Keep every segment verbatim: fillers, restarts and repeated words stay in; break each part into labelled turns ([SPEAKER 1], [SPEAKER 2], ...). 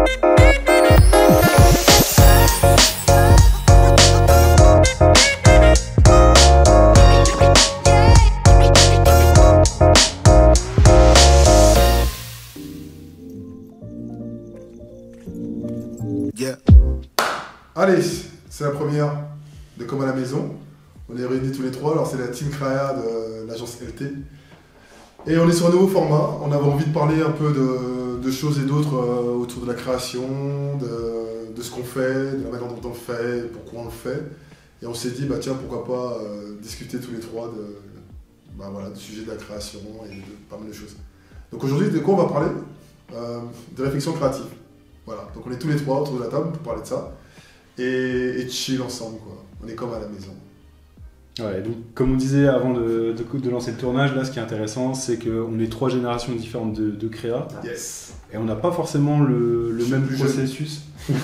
[SPEAKER 1] Yeah. Allez, c'est la première de Comme à la maison. On est réunis tous les trois, alors c'est la team créa de l'agence L T. Et on est sur un nouveau format, on avait envie de parler un peu de, de choses et d'autres euh, autour de la création, de, de ce qu'on fait, de la manière dont on le fait, pourquoi on le fait. Et on s'est dit, bah tiens, pourquoi pas euh, discuter tous les trois de, bah, voilà, du sujet de la création et de pas mal de choses. Donc aujourd'hui, de quoi on va parler euh, de réflexion créative. Voilà, donc on est tous les trois autour de la table pour parler de ça et, et chill ensemble, quoi. On est comme à la maison.
[SPEAKER 2] Ouais, donc comme on disait avant de, de, de lancer le tournage, là ce qui est intéressant c'est qu'on est trois générations différentes de, de créa.
[SPEAKER 1] Yes.
[SPEAKER 2] Et on n'a pas forcément le, le même processus.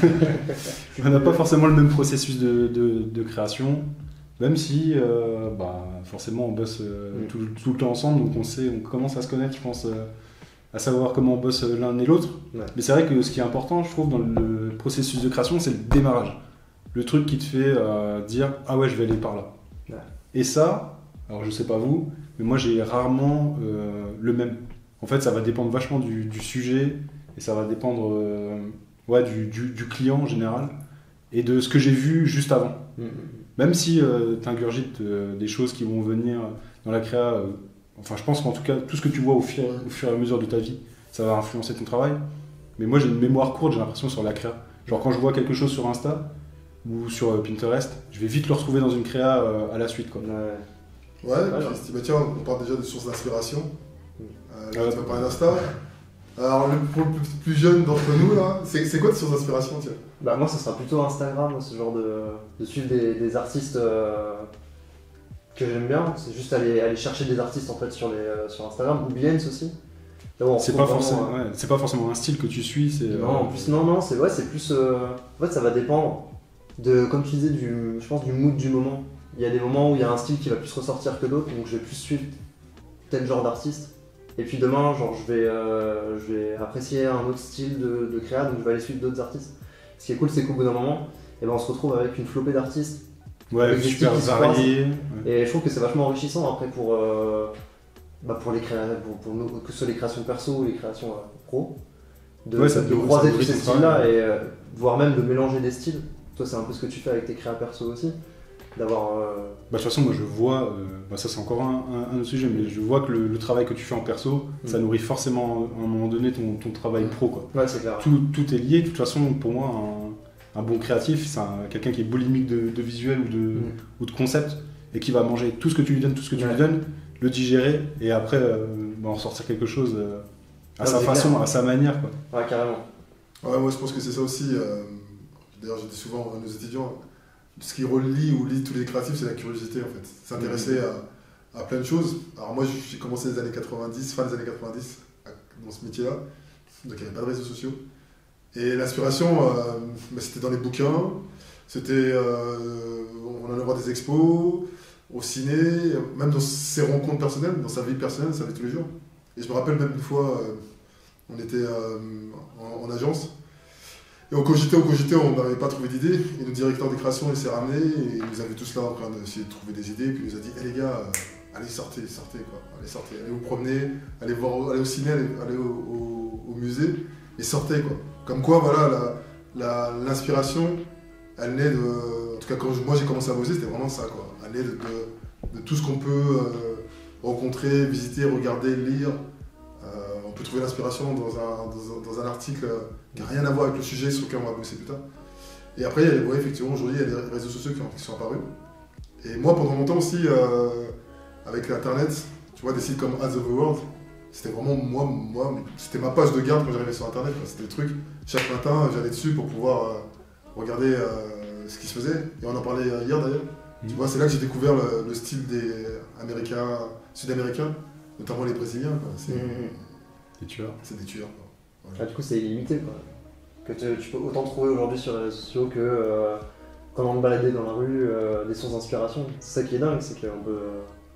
[SPEAKER 2] On n'a pas forcément le même processus de, de, de création, même si euh, bah, forcément on bosse euh, mm. tout, tout le temps ensemble, donc on sait, on commence à se connaître, je pense, euh, à savoir comment on bosse l'un et l'autre. Ouais. Mais c'est vrai que ce qui est important, je trouve, dans le processus de création, c'est le démarrage. Le truc qui te fait euh, dire « Ah ouais, je vais aller par là ». Ouais. Et ça, alors je sais pas vous, mais moi j'ai rarement euh, le même. En fait, ça va dépendre vachement du, du sujet et ça va dépendre euh, ouais, du, du, du client en général et de ce que j'ai vu juste avant. Mmh. Même si euh, tu ingurgites euh, des choses qui vont venir dans la créa, euh, enfin je pense qu'en tout cas, tout ce que tu vois au fur, au fur et à mesure de ta vie, ça va influencer ton travail. Mais moi j'ai une mémoire courte, j'ai l'impression, sur la créa. Genre quand je vois quelque chose sur Insta, ou sur euh, Pinterest, je vais vite le retrouver dans une créa euh, à la suite, quoi.
[SPEAKER 1] Ouais, ouais, ouais, puis, bah, tiens, on parle déjà de sources d'inspiration. Euh, là, ouais, tu vas parler d'Insta. Alors, le, pour le plus, plus jeune d'entre nous, là, c'est quoi tes sources d'inspiration, tiens?
[SPEAKER 3] Bah, moi, ça sera plutôt Instagram, ce genre de, de suivre des, des artistes euh, que j'aime bien. C'est juste aller, aller chercher des artistes en fait sur, les, euh, sur Instagram, ou Behance aussi.
[SPEAKER 2] C'est pas, forcément, euh... ouais, pas forcément un style que tu suis.
[SPEAKER 3] Non,
[SPEAKER 2] euh...
[SPEAKER 3] en plus, non, non, c'est ouais, plus. Euh... En fait, ça va dépendre. De, comme tu disais, du, je pense du mood du moment. Il y a des moments où il y a un style qui va plus ressortir que d'autres, donc je vais plus suivre tel genre d'artiste. Et puis demain, genre, je vais, euh, je vais apprécier un autre style de, de créa, donc je vais aller suivre d'autres artistes. Ce qui est cool, c'est qu'au bout d'un moment, eh ben, on se retrouve avec une flopée d'artistes.
[SPEAKER 2] Ouais, super variés.
[SPEAKER 3] Ouais. Et je trouve que c'est vachement enrichissant après pour, euh, bah pour, les créa pour, pour nous, que ce soit les créations perso ou les créations euh, pro, de,
[SPEAKER 2] ouais, ça
[SPEAKER 3] de croiser tous ces styles-là et euh, voire même de mélanger des styles. Toi, c'est un peu ce que tu fais avec tes créas perso aussi, d'avoir. Euh...
[SPEAKER 2] Bah, de toute façon, moi, je vois, euh, bah, ça c'est encore un, un, un autre sujet, mais je vois que le, le travail que tu fais en perso, mmh. ça nourrit forcément à un moment donné ton, ton travail mmh. pro, quoi.
[SPEAKER 3] Ouais, c'est clair.
[SPEAKER 2] Tout, tout est lié. De toute façon, pour moi, un, un bon créatif, c'est quelqu'un qui est boulimique de, de visuel ou de, mmh. ou de concept et qui va manger tout ce que tu lui donnes, tout ce que tu ouais. lui donnes, le digérer et après euh, bah, en ressortir quelque chose euh, à non, sa façon, clair. à sa manière, quoi.
[SPEAKER 3] Ouais, carrément.
[SPEAKER 1] Ouais, moi, je pense que c'est ça aussi. Euh... D'ailleurs, je dis souvent à nos étudiants, ce qui relie ou lie tous les créatifs, c'est la curiosité en fait. S'intéresser mmh. à, à plein de choses. Alors moi, j'ai commencé les années quatre-vingt-dix, fin des années quatre-vingt-dix, dans ce métier-là, donc il n'y avait pas de réseaux sociaux. Et l'inspiration, euh, bah, c'était dans les bouquins, c'était, euh, on allait voir des expos, au ciné, même dans ses rencontres personnelles, dans sa vie personnelle, sa vie tous les jours. Et je me rappelle même une fois, euh, on était euh, en, en agence. Et on cogitait, on cogitait, on n'avait pas trouvé d'idées. Et le directeur des créations, il s'est ramené et il nous avait tous là en train d'essayer de trouver des idées. Puis il nous a dit, hé hey, les gars, euh, allez sortez, sortez quoi, allez sortez, allez vous promener, allez voir, allez au ciné, allez, allez au, au, au musée et sortez quoi. Comme quoi, voilà, l'inspiration, elle naît de, en tout cas quand je, moi j'ai commencé à bosser, c'était vraiment ça quoi. Elle naît de, de, de tout ce qu'on peut euh, rencontrer, visiter, regarder, lire. Euh, on peut trouver l'inspiration dans un, dans, un, dans un article qui n'a rien à voir avec le sujet sur lequel on va bosser plus tard. Et après, il y a, ouais, effectivement, aujourd'hui, il y a des réseaux sociaux qui, ont, qui sont apparus. Et moi, pendant longtemps aussi, euh, avec l'Internet, tu vois, des sites comme As of the World, c'était vraiment moi, moi c'était ma page de garde quand j'arrivais sur Internet. C'était le truc, chaque matin, j'allais dessus pour pouvoir euh, regarder euh, ce qui se faisait. Et on en parlait hier d'ailleurs. Mmh. Tu vois, c'est là que j'ai découvert le, le style des Américains, Sud-Américains, notamment les Brésiliens. C'est mmh.
[SPEAKER 2] des tueurs.
[SPEAKER 1] C'est des tueurs. Quoi.
[SPEAKER 3] Voilà. Ah, du coup, c'est illimité, quoi. Que tu, tu peux autant trouver aujourd'hui sur les réseaux sociaux que euh, quand on te baladait dans la rue, euh, des sources d'inspiration. C'est ça qui est dingue, c'est qu'on peut,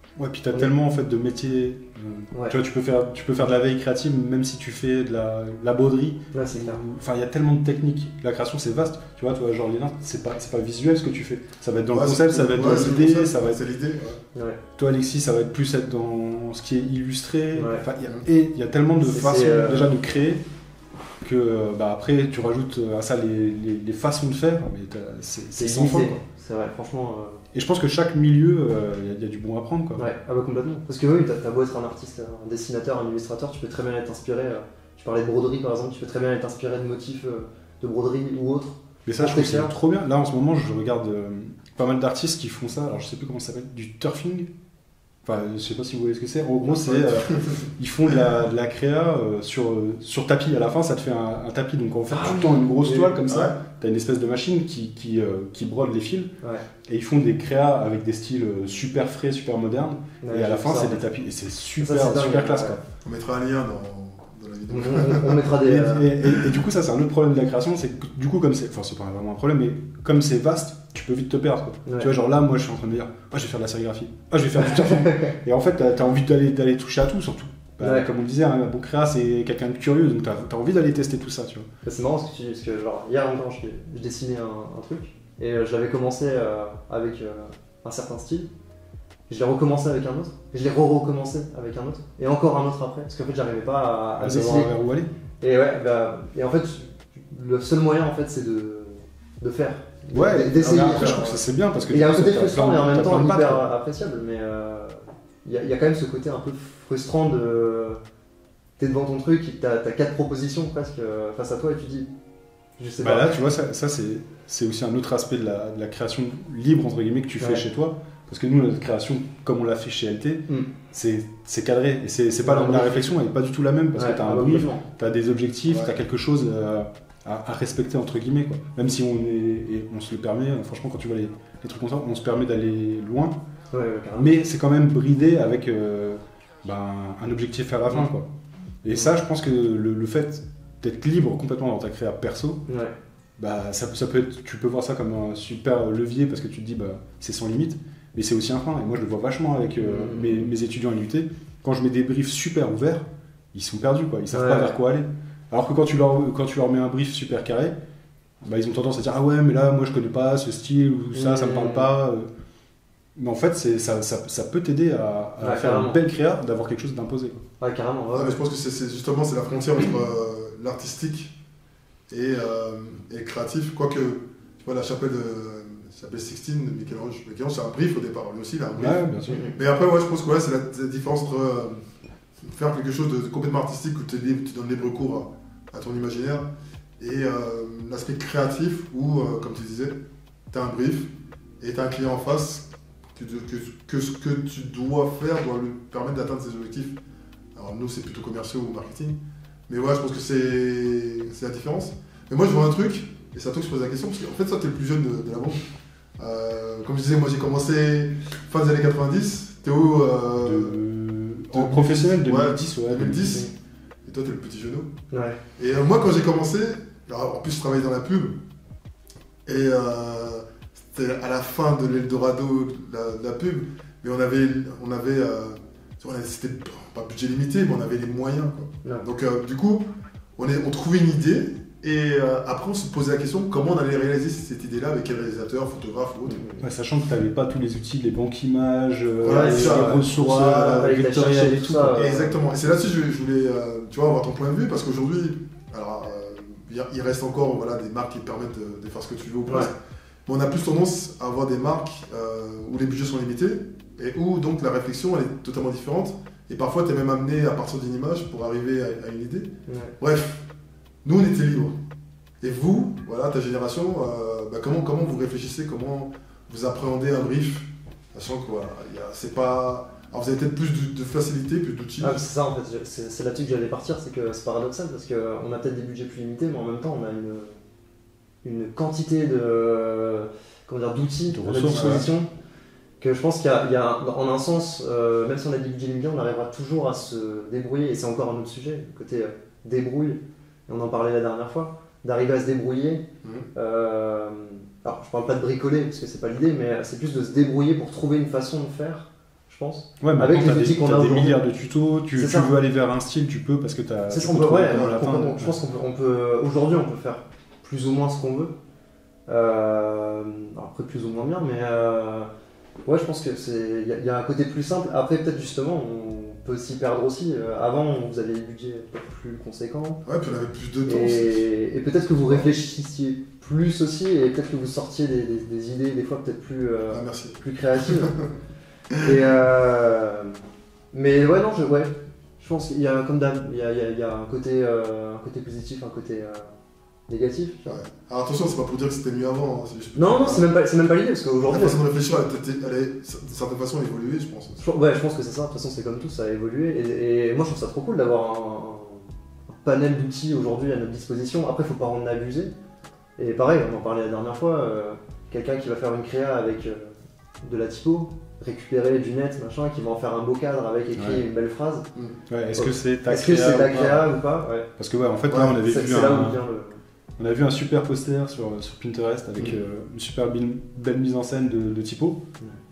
[SPEAKER 2] Ouais, puis t'as
[SPEAKER 3] Ouais.
[SPEAKER 2] tellement en fait de métiers. euh,
[SPEAKER 3] Ouais.
[SPEAKER 2] Tu vois, tu peux faire, tu peux faire de la veille créative même si tu fais de la, de la broderie.
[SPEAKER 3] Là, c'est clair.
[SPEAKER 2] Enfin, il y a tellement de techniques. La création, c'est vaste. Tu vois, toi, genre Lina, c'est pas, c'est pas visuel ce que tu fais. Ça va être dans
[SPEAKER 1] Ouais,
[SPEAKER 2] le concept,
[SPEAKER 1] c'est-
[SPEAKER 2] ça va être
[SPEAKER 1] ouais,
[SPEAKER 2] dans
[SPEAKER 1] c'est le
[SPEAKER 2] l'idée,
[SPEAKER 1] concept,
[SPEAKER 2] ça va être.
[SPEAKER 1] C'est l'idée, ouais.
[SPEAKER 3] Ouais.
[SPEAKER 2] Toi, Alexis, ça va être plus être dans ce qui est illustré.
[SPEAKER 3] Ouais.
[SPEAKER 2] Enfin, il y a- et il y a tellement de
[SPEAKER 3] C'est-
[SPEAKER 2] façons
[SPEAKER 3] c'est, euh,
[SPEAKER 2] déjà de créer que euh, bah, après tu rajoutes à ça les, les, les façons de faire. Mais t'as- c'est c'est
[SPEAKER 3] C'est
[SPEAKER 2] sans fin.
[SPEAKER 3] limité.
[SPEAKER 2] Quoi.
[SPEAKER 3] C'est vrai, franchement. euh,
[SPEAKER 2] Et je pense que chaque milieu, euh, il y a- il y, a du bon à prendre. Quoi.
[SPEAKER 3] Ouais, ah bah complètement. Parce que oui, t'as t'as beau être un artiste, un dessinateur, un illustrateur, tu peux très bien être inspiré. euh, Tu parlais de broderie par exemple, tu peux très bien être inspiré de motifs euh, de broderie ou autre.
[SPEAKER 2] Mais ça, je
[SPEAKER 3] Pour
[SPEAKER 2] trouve que c'est
[SPEAKER 3] t'écrire.
[SPEAKER 2] trop bien. Là, en ce moment, je regarde euh, pas mal d'artistes qui font ça. Alors, je sais plus comment ça s'appelle, du turfing. Enfin, je sais pas si vous voyez ce que c'est. En gros, c'est euh, ils font de la, de la créa euh, sur, euh, sur tapis. À la fin, ça te fait un, un tapis. Donc, en fait,
[SPEAKER 3] Ah
[SPEAKER 2] tout le
[SPEAKER 3] oui.
[SPEAKER 2] temps une grosse
[SPEAKER 3] Oui.
[SPEAKER 2] toile comme
[SPEAKER 1] Ouais.
[SPEAKER 2] ça. T'as une espèce de machine qui, qui, euh, qui brode les fils.
[SPEAKER 3] Ouais.
[SPEAKER 2] Et ils font des créas avec des styles euh, super frais, super modernes.
[SPEAKER 3] Ouais,
[SPEAKER 2] et à la
[SPEAKER 3] j'ai
[SPEAKER 2] fin,
[SPEAKER 3] vu ça,
[SPEAKER 2] c'est
[SPEAKER 3] en
[SPEAKER 2] des
[SPEAKER 3] fait.
[SPEAKER 2] tapis. Et c'est super,
[SPEAKER 3] Ça, c'est dingue,
[SPEAKER 2] super classe.
[SPEAKER 3] ouais.
[SPEAKER 2] Quoi.
[SPEAKER 1] On mettra un lien dans, dans la vidéo.
[SPEAKER 3] On, on- on mettra
[SPEAKER 2] Et,
[SPEAKER 3] des. euh,
[SPEAKER 2] et- et- et du coup, ça, c'est un autre problème de la création. C'est que du coup, comme c'est. Enfin, c'est pas vraiment un problème, mais comme c'est vaste, tu peux vite te perdre. Quoi.
[SPEAKER 3] Ouais.
[SPEAKER 2] Tu vois, genre là, moi, je suis en train de me dire, ah, je vais faire de la sérigraphie. Ah, je vais faire du turfing. Et en fait, t'as as envie d'aller d'aller toucher à tout, surtout. Bah,
[SPEAKER 3] Ouais.
[SPEAKER 2] Comme on le disait, un bon créa, c'est quelqu'un de curieux, donc t'as as envie d'aller tester tout ça, tu vois.
[SPEAKER 3] Bah, c'est marrant ce que tu dis, parce que genre, hier encore, je, je dessinais un, un truc, et euh, je l'avais commencé euh, avec euh, un certain style, je l'ai recommencé avec un autre, et je l'ai re-recommencé avec un autre, et encore un autre après, parce qu'en fait, j'arrivais pas à, à
[SPEAKER 2] À
[SPEAKER 3] dessiner.
[SPEAKER 2] savoir vers où aller.
[SPEAKER 3] Et ouais, bah, et en fait, le seul moyen, en fait, c'est de, de faire.
[SPEAKER 2] Ouais,
[SPEAKER 3] D- d'essayer.
[SPEAKER 2] mais après, je trouve que ça, c'est bien parce que
[SPEAKER 3] Il y a un
[SPEAKER 2] du coup,
[SPEAKER 3] côté
[SPEAKER 2] t'as
[SPEAKER 3] frustrant
[SPEAKER 2] plein-
[SPEAKER 3] et en même
[SPEAKER 2] t'as
[SPEAKER 3] temps
[SPEAKER 2] plein de pattes,
[SPEAKER 3] hyper
[SPEAKER 2] quoi.
[SPEAKER 3] appréciable, mais euh, il y, a- il y a quand même ce côté un peu frustrant de. T'es devant ton truc, et t'as as quatre propositions presque euh, face à toi et tu dis. Je sais
[SPEAKER 2] Bah
[SPEAKER 3] pas.
[SPEAKER 2] là, tu vois, ça, ça, c'est c'est aussi un autre aspect de la, de la création libre, entre guillemets, que tu fais
[SPEAKER 3] Ouais.
[SPEAKER 2] chez toi. Parce que nous, notre création, comme on l'a fait chez L T,
[SPEAKER 3] Mm.
[SPEAKER 2] c'est c'est cadré. Et c'est c'est pas
[SPEAKER 3] Ouais,
[SPEAKER 2] la, la
[SPEAKER 3] ouais.
[SPEAKER 2] réflexion, elle n'est pas du tout la même. Parce
[SPEAKER 3] Ouais,
[SPEAKER 2] que tu as
[SPEAKER 3] ah
[SPEAKER 2] un
[SPEAKER 3] bah,
[SPEAKER 2] brief,
[SPEAKER 3] complètement.
[SPEAKER 2] tu as des objectifs,
[SPEAKER 1] Ouais.
[SPEAKER 2] tu as quelque chose euh, à, à respecter, entre guillemets. Quoi. Même si on, est, et on se le permet, euh, franchement, quand tu vois les, les trucs comme ça, on se permet d'aller loin.
[SPEAKER 3] Ouais, ouais, carrément.
[SPEAKER 2] Mais c'est quand même bridé avec euh, ben, un objectif à la fin.
[SPEAKER 3] Mm.
[SPEAKER 2] Quoi. Et ça, je pense que le, le fait d'être libre complètement dans ta créa perso,
[SPEAKER 3] Ouais.
[SPEAKER 2] bah, ça, ça peut être, tu peux voir ça comme un super levier parce que tu te dis bah, c'est sans limite, mais c'est aussi un frein. Et moi je le vois vachement avec euh,
[SPEAKER 3] Mhm.
[SPEAKER 2] mes, mes étudiants à l'U T. Quand je mets des briefs super ouverts, ils sont perdus, quoi. Ils savent
[SPEAKER 3] Ouais.
[SPEAKER 2] pas vers quoi aller. Alors que quand tu leur, quand tu leur mets un brief super carré, bah, ils ont tendance à dire ah ouais mais là moi je connais pas ce style ou ça, ça me parle
[SPEAKER 3] Mhm.
[SPEAKER 2] pas. Mais en fait c'est, ça, ça, ça peut t'aider à, à
[SPEAKER 3] Ouais,
[SPEAKER 2] faire
[SPEAKER 3] carrément.
[SPEAKER 2] une belle créa, d'avoir quelque chose d'imposé. Quoi.
[SPEAKER 3] Ouais, carrément. Ouais,
[SPEAKER 1] Ouais, mais
[SPEAKER 3] ouais.
[SPEAKER 1] je pense que c'est c'est justement c'est la frontière entre euh, l'artistique et, euh, et le créatif. Quoique, tu vois, la chapelle de la chapelle Sixtine de Michel-Ange, Michel-Ange, c'est un brief au départ, lui aussi il a un brief.
[SPEAKER 2] Ouais, bien sûr.
[SPEAKER 1] Mais après, ouais, je pense que ouais, c'est la, la différence entre euh, faire quelque chose de, de complètement artistique où tu donnes libre cours à, à ton imaginaire et euh, l'aspect créatif où, euh, comme tu disais, tu as un brief et tu as un client en face que, que, que ce que tu dois faire doit lui permettre d'atteindre ses objectifs. Alors nous, c'est plutôt commerciaux ou marketing. Mais ouais, je pense que c'est c'est la différence. Mais moi, je vois un truc, et c'est à toi que je pose la question, parce qu'en fait, toi, tu es le plus jeune de, de la bande. Euh, comme je disais, moi, j'ai commencé fin des années quatre-vingt-dix. Théo, euh,
[SPEAKER 2] De... En professionnel deux mille
[SPEAKER 1] ouais,
[SPEAKER 2] dix, ouais.
[SPEAKER 1] deux mille dix. Et toi, t'es le petit genou.
[SPEAKER 3] Ouais.
[SPEAKER 1] Et euh, moi, quand j'ai commencé, alors, en plus, je travaillais dans la pub. Et euh, c'était à la fin de l'Eldorado, la, de la pub. Mais on avait, on avait, euh, on avait- c'était pas budget limité, mais on avait les moyens. Quoi.
[SPEAKER 3] Ouais.
[SPEAKER 1] Donc, euh, du coup, on, est, on trouvait une idée. Et euh, après, on se posait la question comment on allait réaliser cette idée-là, avec quel réalisateur, photographe ou autre.
[SPEAKER 2] Ouais, sachant que tu n'avais pas tous les outils, les banques images, euh,
[SPEAKER 1] Voilà,
[SPEAKER 2] les,
[SPEAKER 1] c'est ça,
[SPEAKER 2] les
[SPEAKER 1] ouais.
[SPEAKER 2] ressources
[SPEAKER 1] Ouais,
[SPEAKER 2] euh,
[SPEAKER 3] fallait que t'ailles
[SPEAKER 2] vectorielles
[SPEAKER 3] chercher
[SPEAKER 2] et
[SPEAKER 3] tout
[SPEAKER 2] tout.
[SPEAKER 3] ça,
[SPEAKER 2] quoi.
[SPEAKER 3] ouais.
[SPEAKER 1] Exactement. Et c'est là-dessus que je, je voulais euh, tu vois, avoir ton point de vue, parce qu'aujourd'hui, alors, euh, il y a- il reste encore voilà, des marques qui te permettent de, de faire ce que tu veux ou presque.
[SPEAKER 3] Ouais.
[SPEAKER 1] Mais on a plus tendance à avoir des marques euh, où les budgets sont limités et où donc la réflexion elle est totalement différente. Et parfois, tu es même amené à partir d'une image pour arriver à, à une idée.
[SPEAKER 3] Ouais.
[SPEAKER 1] Bref, nous on était libres. Et vous, voilà, ta génération, euh, bah, comment, comment vous réfléchissez, comment vous appréhendez un brief, sachant que voilà, il y a- c'est pas. Alors vous avez peut-être plus de, de facilité, plus d'outils.
[SPEAKER 3] Ah, c'est ça en fait, je- c'est c'est là-dessus que j'allais partir, c'est que c'est paradoxal parce qu'on a peut-être des budgets plus limités, mais en même temps on a une, une quantité de comment dire, d'outils
[SPEAKER 2] De
[SPEAKER 3] à notre
[SPEAKER 2] ressources,
[SPEAKER 3] disposition que je pense qu'il y a, il y a en un sens, euh, même si on a des budgets limités, on arrivera toujours à se débrouiller, et c'est encore un autre sujet, le côté euh, débrouille, et on en parlait la dernière fois, d'arriver à se débrouiller.
[SPEAKER 1] Mhm.
[SPEAKER 3] Euh, alors je parle pas de bricoler parce que c'est pas l'idée, mais c'est plus de se débrouiller pour trouver une façon de faire. Je pense.
[SPEAKER 2] Ouais,
[SPEAKER 3] Avec
[SPEAKER 2] maintenant,
[SPEAKER 3] les
[SPEAKER 2] t'as
[SPEAKER 3] outils
[SPEAKER 2] des,
[SPEAKER 3] qu'on
[SPEAKER 2] t'as
[SPEAKER 3] a
[SPEAKER 2] des
[SPEAKER 3] aujourd'hui.
[SPEAKER 2] milliards de tutos, tu,
[SPEAKER 3] C'est
[SPEAKER 2] tu
[SPEAKER 3] ça.
[SPEAKER 2] veux aller vers un style, tu peux parce que t'as.
[SPEAKER 3] C'est
[SPEAKER 2] tu
[SPEAKER 3] ça, on
[SPEAKER 2] peux
[SPEAKER 3] peut,
[SPEAKER 2] trouver
[SPEAKER 3] ouais,
[SPEAKER 2] comment l'atteindre.
[SPEAKER 3] complètement. Je pense qu'on peut, on peut aujourd'hui, on peut faire plus ou moins ce qu'on veut. Euh, après, plus ou moins bien, mais euh, ouais, je pense que c'est, il y, a- il y a un côté plus simple. Après, peut-être justement, on peut s'y perdre aussi. Euh, avant, vous aviez des budgets peut-être plus conséquents.
[SPEAKER 1] Ouais, puis on avait plus de temps. c'est-
[SPEAKER 3] Et, et peut-être que vous réfléchissiez plus aussi, et peut-être que vous sortiez des, des- des idées des fois peut-être plus, euh,
[SPEAKER 1] Ah, merci.
[SPEAKER 3] plus créatives. et euh, mais ouais, non, je, ouais, je pense qu'il y a comme d'hab, il y a, il y a- il y a un côté, euh, un côté positif, un côté euh, négatif.
[SPEAKER 1] Ouais. Alors attention, c'est pas pour dire que c'était mieux avant. hein, c'est juste-
[SPEAKER 3] Non, non, c'est même pas, c'est même pas l'idée parce
[SPEAKER 1] La
[SPEAKER 3] qu'aujourd'hui,
[SPEAKER 1] façon de réfléchir, elle, était- elle est d'une certaine façon évoluée, je pense.
[SPEAKER 3] je, ouais, je pense que c'est ça. De toute façon, c'est comme tout, ça a évolué. Et, et moi, je trouve ça trop cool d'avoir un, un panel d'outils aujourd'hui à notre disposition. Après, faut pas en abuser. Et pareil, on en parlait la dernière fois. euh, Quelqu'un qui va faire une créa avec euh, de la typo, récupérer du net, machin, qui va en faire un beau cadre avec écrit
[SPEAKER 2] Ouais.
[SPEAKER 3] une belle phrase.
[SPEAKER 2] Ouais, est-ce que c'est ta
[SPEAKER 3] Est-ce que
[SPEAKER 2] créa
[SPEAKER 3] c'est ta
[SPEAKER 2] ou pas
[SPEAKER 3] créa ou pas? Ouais.
[SPEAKER 2] Parce que ouais, en fait,
[SPEAKER 1] Ouais,
[SPEAKER 2] là, on avait
[SPEAKER 3] C'est
[SPEAKER 2] vu
[SPEAKER 3] c'est là où
[SPEAKER 2] un,
[SPEAKER 3] vient le.
[SPEAKER 2] on a vu un super poster sur, sur Pinterest avec
[SPEAKER 1] Mm.
[SPEAKER 2] euh, une super belle, belle mise en scène de, de typo.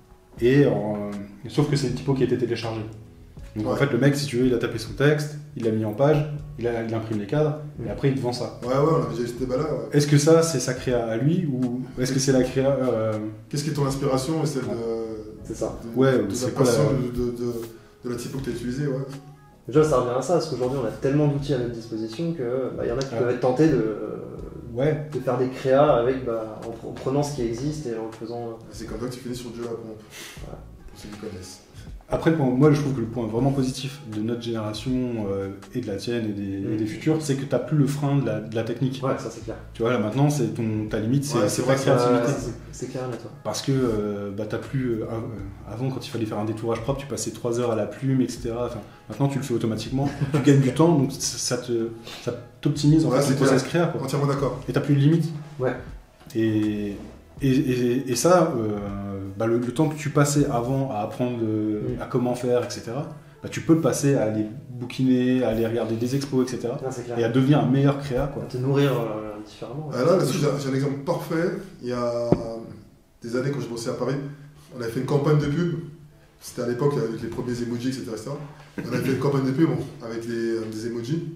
[SPEAKER 2] Et en- sauf que c'est une typo qui a été téléchargée. Donc en
[SPEAKER 1] Ouais.
[SPEAKER 2] fait, le mec, si tu veux, il a tapé son texte, il l'a mis en page, il, a, il imprime les cadres, et après il te vend ça.
[SPEAKER 1] Ouais, ouais, on avait déjà eu ce débat-là. Ouais.
[SPEAKER 2] Est-ce que ça, c'est sa créa à lui, ou est-ce que c'est la créa. euh,
[SPEAKER 1] Qu'est-ce qui est ton inspiration et celle
[SPEAKER 2] Ouais.
[SPEAKER 1] de,
[SPEAKER 3] C'est ça.
[SPEAKER 1] de,
[SPEAKER 2] Ouais,
[SPEAKER 1] de la
[SPEAKER 2] c'est quoi
[SPEAKER 1] passion
[SPEAKER 2] la-
[SPEAKER 1] de, de, de, de la typo que tu as utilisée, ouais.
[SPEAKER 3] Déjà, ça revient à ça, parce qu'aujourd'hui, on a tellement d'outils à notre disposition que bah, y en a qui
[SPEAKER 2] Ouais.
[SPEAKER 3] peuvent être tentés de,
[SPEAKER 2] Ouais,
[SPEAKER 3] de faire des créas avec, bah, en, en prenant ce qui existe et en le faisant.
[SPEAKER 1] C'est comme ça que tu finis sur le jeu à pompe. Pour ceux qui connaissent.
[SPEAKER 2] après, pour moi, je trouve que le point vraiment positif de notre génération euh, et de la tienne et des,
[SPEAKER 3] Mm.
[SPEAKER 2] et des futurs, c'est que tu n'as plus le frein de la, de la technique.
[SPEAKER 3] Ouais, ça c'est clair.
[SPEAKER 2] Tu vois, là maintenant, c'est ton, ta limite, c'est
[SPEAKER 1] Ouais,
[SPEAKER 2] c'est
[SPEAKER 1] c'est
[SPEAKER 2] ta
[SPEAKER 1] vrai, ça,
[SPEAKER 2] créativité.
[SPEAKER 3] Ouais, c'est- c'est clair, là, toi.
[SPEAKER 2] Parce que euh, bah, t'as plus. euh, euh, avant, quand il fallait faire un détourage propre, tu passais trois heures à la plume, et cetera. Enfin, maintenant, tu le fais automatiquement, tu gagnes du temps, donc ça ça te, ça t'optimise en
[SPEAKER 1] Ouais,
[SPEAKER 2] fait
[SPEAKER 1] c'est
[SPEAKER 2] ton process créa. Quoi.
[SPEAKER 1] Entièrement d'accord.
[SPEAKER 2] Et t'as plus de limite.
[SPEAKER 3] Ouais.
[SPEAKER 2] Et, et, et, et ça, euh, bah, le, le temps que tu passais avant à apprendre euh,
[SPEAKER 3] Mm.
[SPEAKER 2] à comment faire, et cetera, bah, tu peux le passer à aller bouquiner, à aller regarder des expos, et cetera.
[SPEAKER 3] Non, c'est clair.
[SPEAKER 2] Et à devenir un meilleur créa. Quoi.
[SPEAKER 3] À te nourrir euh, différemment.
[SPEAKER 1] Ah, là, là-dessus, j'ai j'ai un exemple parfait. Il y a des années, quand je bossais à Paris, on avait fait une campagne de pub. C'était à l'époque avec les premiers emojis, et cetera et cetera. On avait fait une campagne de pub bon, avec les, euh, des emojis.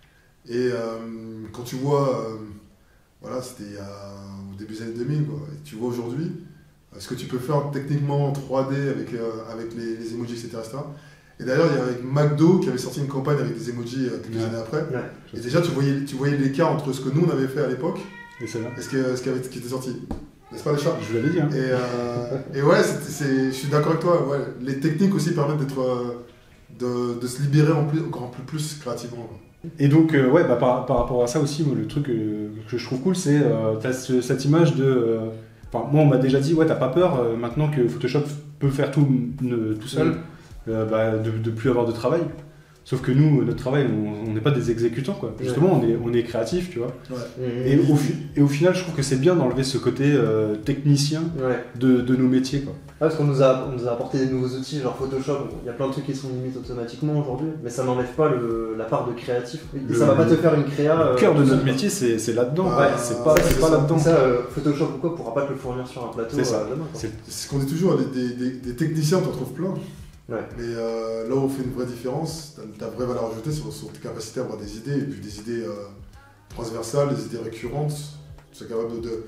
[SPEAKER 1] Et euh, quand tu vois, euh, voilà, c'était il y a- au début des années deux mille, quoi. Et tu vois aujourd'hui euh, ce que tu peux faire techniquement en trois D avec, euh, avec les, les emojis, et cetera, et cetera. Et d'ailleurs, il y avait McDo qui avait sorti une campagne avec des emojis euh, quelques
[SPEAKER 2] Ouais.
[SPEAKER 1] années après.
[SPEAKER 3] Ouais.
[SPEAKER 1] Et déjà, tu voyais, tu voyais l'écart entre ce que nous, on avait fait à l'époque
[SPEAKER 2] Et c'est là.
[SPEAKER 1] et ce qui, ce qui avait, ce qui était sorti. N'est-ce pas, les chats?
[SPEAKER 2] Je vous l'avais dit. Hein.
[SPEAKER 1] Et, euh, et ouais, c'est, c'est- je suis d'accord avec toi. Ouais. Les techniques aussi permettent d'être, euh, de, de se libérer en plus, encore plus, plus créativement. quoi.
[SPEAKER 2] Et donc, euh, ouais, bah, par, par rapport à ça aussi, moi, le truc euh, que je trouve cool, c'est euh, t'as ce- cette image de. euh, Enfin, moi, on m'a déjà dit, ouais, t'as pas peur euh, maintenant que Photoshop peut faire tout, ne- tout seul,
[SPEAKER 3] Mm.
[SPEAKER 2] euh, bah, de, de plus avoir de travail. Sauf que nous, notre travail, on on n'est pas des exécutants, quoi.
[SPEAKER 3] Ouais.
[SPEAKER 2] Justement, on est, on est créatifs, tu vois.
[SPEAKER 3] Mhm.
[SPEAKER 2] Et au, fi- et au final, je trouve que c'est bien d'enlever ce côté euh, technicien
[SPEAKER 3] Ouais.
[SPEAKER 2] de, de nos métiers, quoi.
[SPEAKER 3] Ah, parce qu'on nous a, on nous a apporté des nouveaux outils, genre Photoshop, il y a plein de trucs qui sont limite automatiquement aujourd'hui, mais ça n'enlève pas le, la part de créatif. Et
[SPEAKER 2] Le-
[SPEAKER 3] ça va pas te faire une créa.
[SPEAKER 2] Le
[SPEAKER 3] euh,
[SPEAKER 2] cœur de
[SPEAKER 3] tout
[SPEAKER 2] notre
[SPEAKER 3] seul,
[SPEAKER 2] métier, c'est c'est là-dedans.
[SPEAKER 1] Ouais,
[SPEAKER 2] c'est pas,
[SPEAKER 1] ça,
[SPEAKER 2] c'est
[SPEAKER 1] c'est
[SPEAKER 2] pas
[SPEAKER 1] ça.
[SPEAKER 2] là-dedans.
[SPEAKER 3] quoi. Ça, euh, Photoshop ou quoi pourra pas te le fournir sur un plateau
[SPEAKER 2] C'est ça.
[SPEAKER 3] euh, demain. quoi.
[SPEAKER 2] C'est-
[SPEAKER 1] C'est ce qu'on dit toujours, des, des, des techniciens, tu en trouves plein.
[SPEAKER 3] Ouais.
[SPEAKER 1] Mais euh, là où on fait une vraie différence, ta, ta vraie valeur ajoutée sur, sur tes capacités à avoir des idées, et puis des idées euh, transversales, des idées récurrentes. Tu es capable de. de,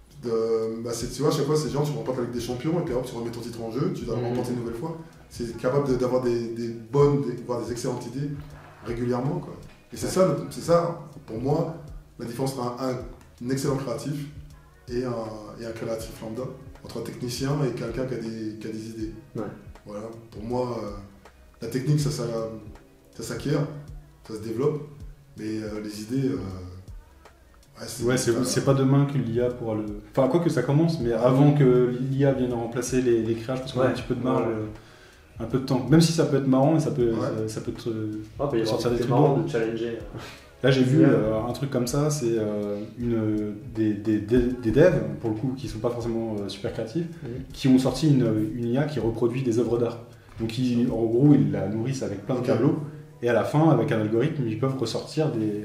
[SPEAKER 1] de bah, c'est- tu vois, à chaque fois, ces gens, tu remportes avec des champions, et puis hop, tu remets ton titre en jeu, tu dois
[SPEAKER 3] Mhm.
[SPEAKER 1] remporter une nouvelle fois. C'est capable de- d'avoir des, des bonnes, des, voire des excellentes idées régulièrement. Quoi. Et c'est ça, le- c'est ça, pour moi, la différence entre un, un excellent créatif et un, et un créatif lambda, entre un technicien et quelqu'un qui a des, qui a des idées.
[SPEAKER 3] Ouais.
[SPEAKER 1] Voilà, pour moi, euh, la technique, ça, ça, ça s'acquiert, ça se développe, mais euh, les idées. euh, ouais, c'est
[SPEAKER 2] Ouais, c'est
[SPEAKER 1] euh,
[SPEAKER 2] c'est pas demain que l'I A pourra le. Enfin, quoi que ça commence, mais avant que l'I A vienne remplacer les, les créas, je pense qu'on a
[SPEAKER 3] Ouais.
[SPEAKER 2] un petit peu de marge,
[SPEAKER 3] Ouais.
[SPEAKER 2] euh, un peu de temps. Même si ça peut être marrant et ça peut,
[SPEAKER 1] Ouais.
[SPEAKER 2] ça, ça peut te.
[SPEAKER 3] Ah, bah, il y a
[SPEAKER 2] Sortir des
[SPEAKER 3] des
[SPEAKER 2] trucs
[SPEAKER 3] marrant
[SPEAKER 2] drôles.
[SPEAKER 3] de challenger.
[SPEAKER 2] Là, j'ai vu
[SPEAKER 3] Ouais.
[SPEAKER 2] euh, un truc comme ça, c'est euh, une des, des, des, des devs, pour le coup, qui sont pas forcément euh, super créatifs,
[SPEAKER 3] Mhm.
[SPEAKER 2] qui ont sorti une, une I A qui reproduit des œuvres d'art. Donc, ils- en gros, ils la nourrissent avec plein de
[SPEAKER 1] Ok.
[SPEAKER 2] tableaux, et à la fin, avec un algorithme, ils peuvent ressortir des, euh,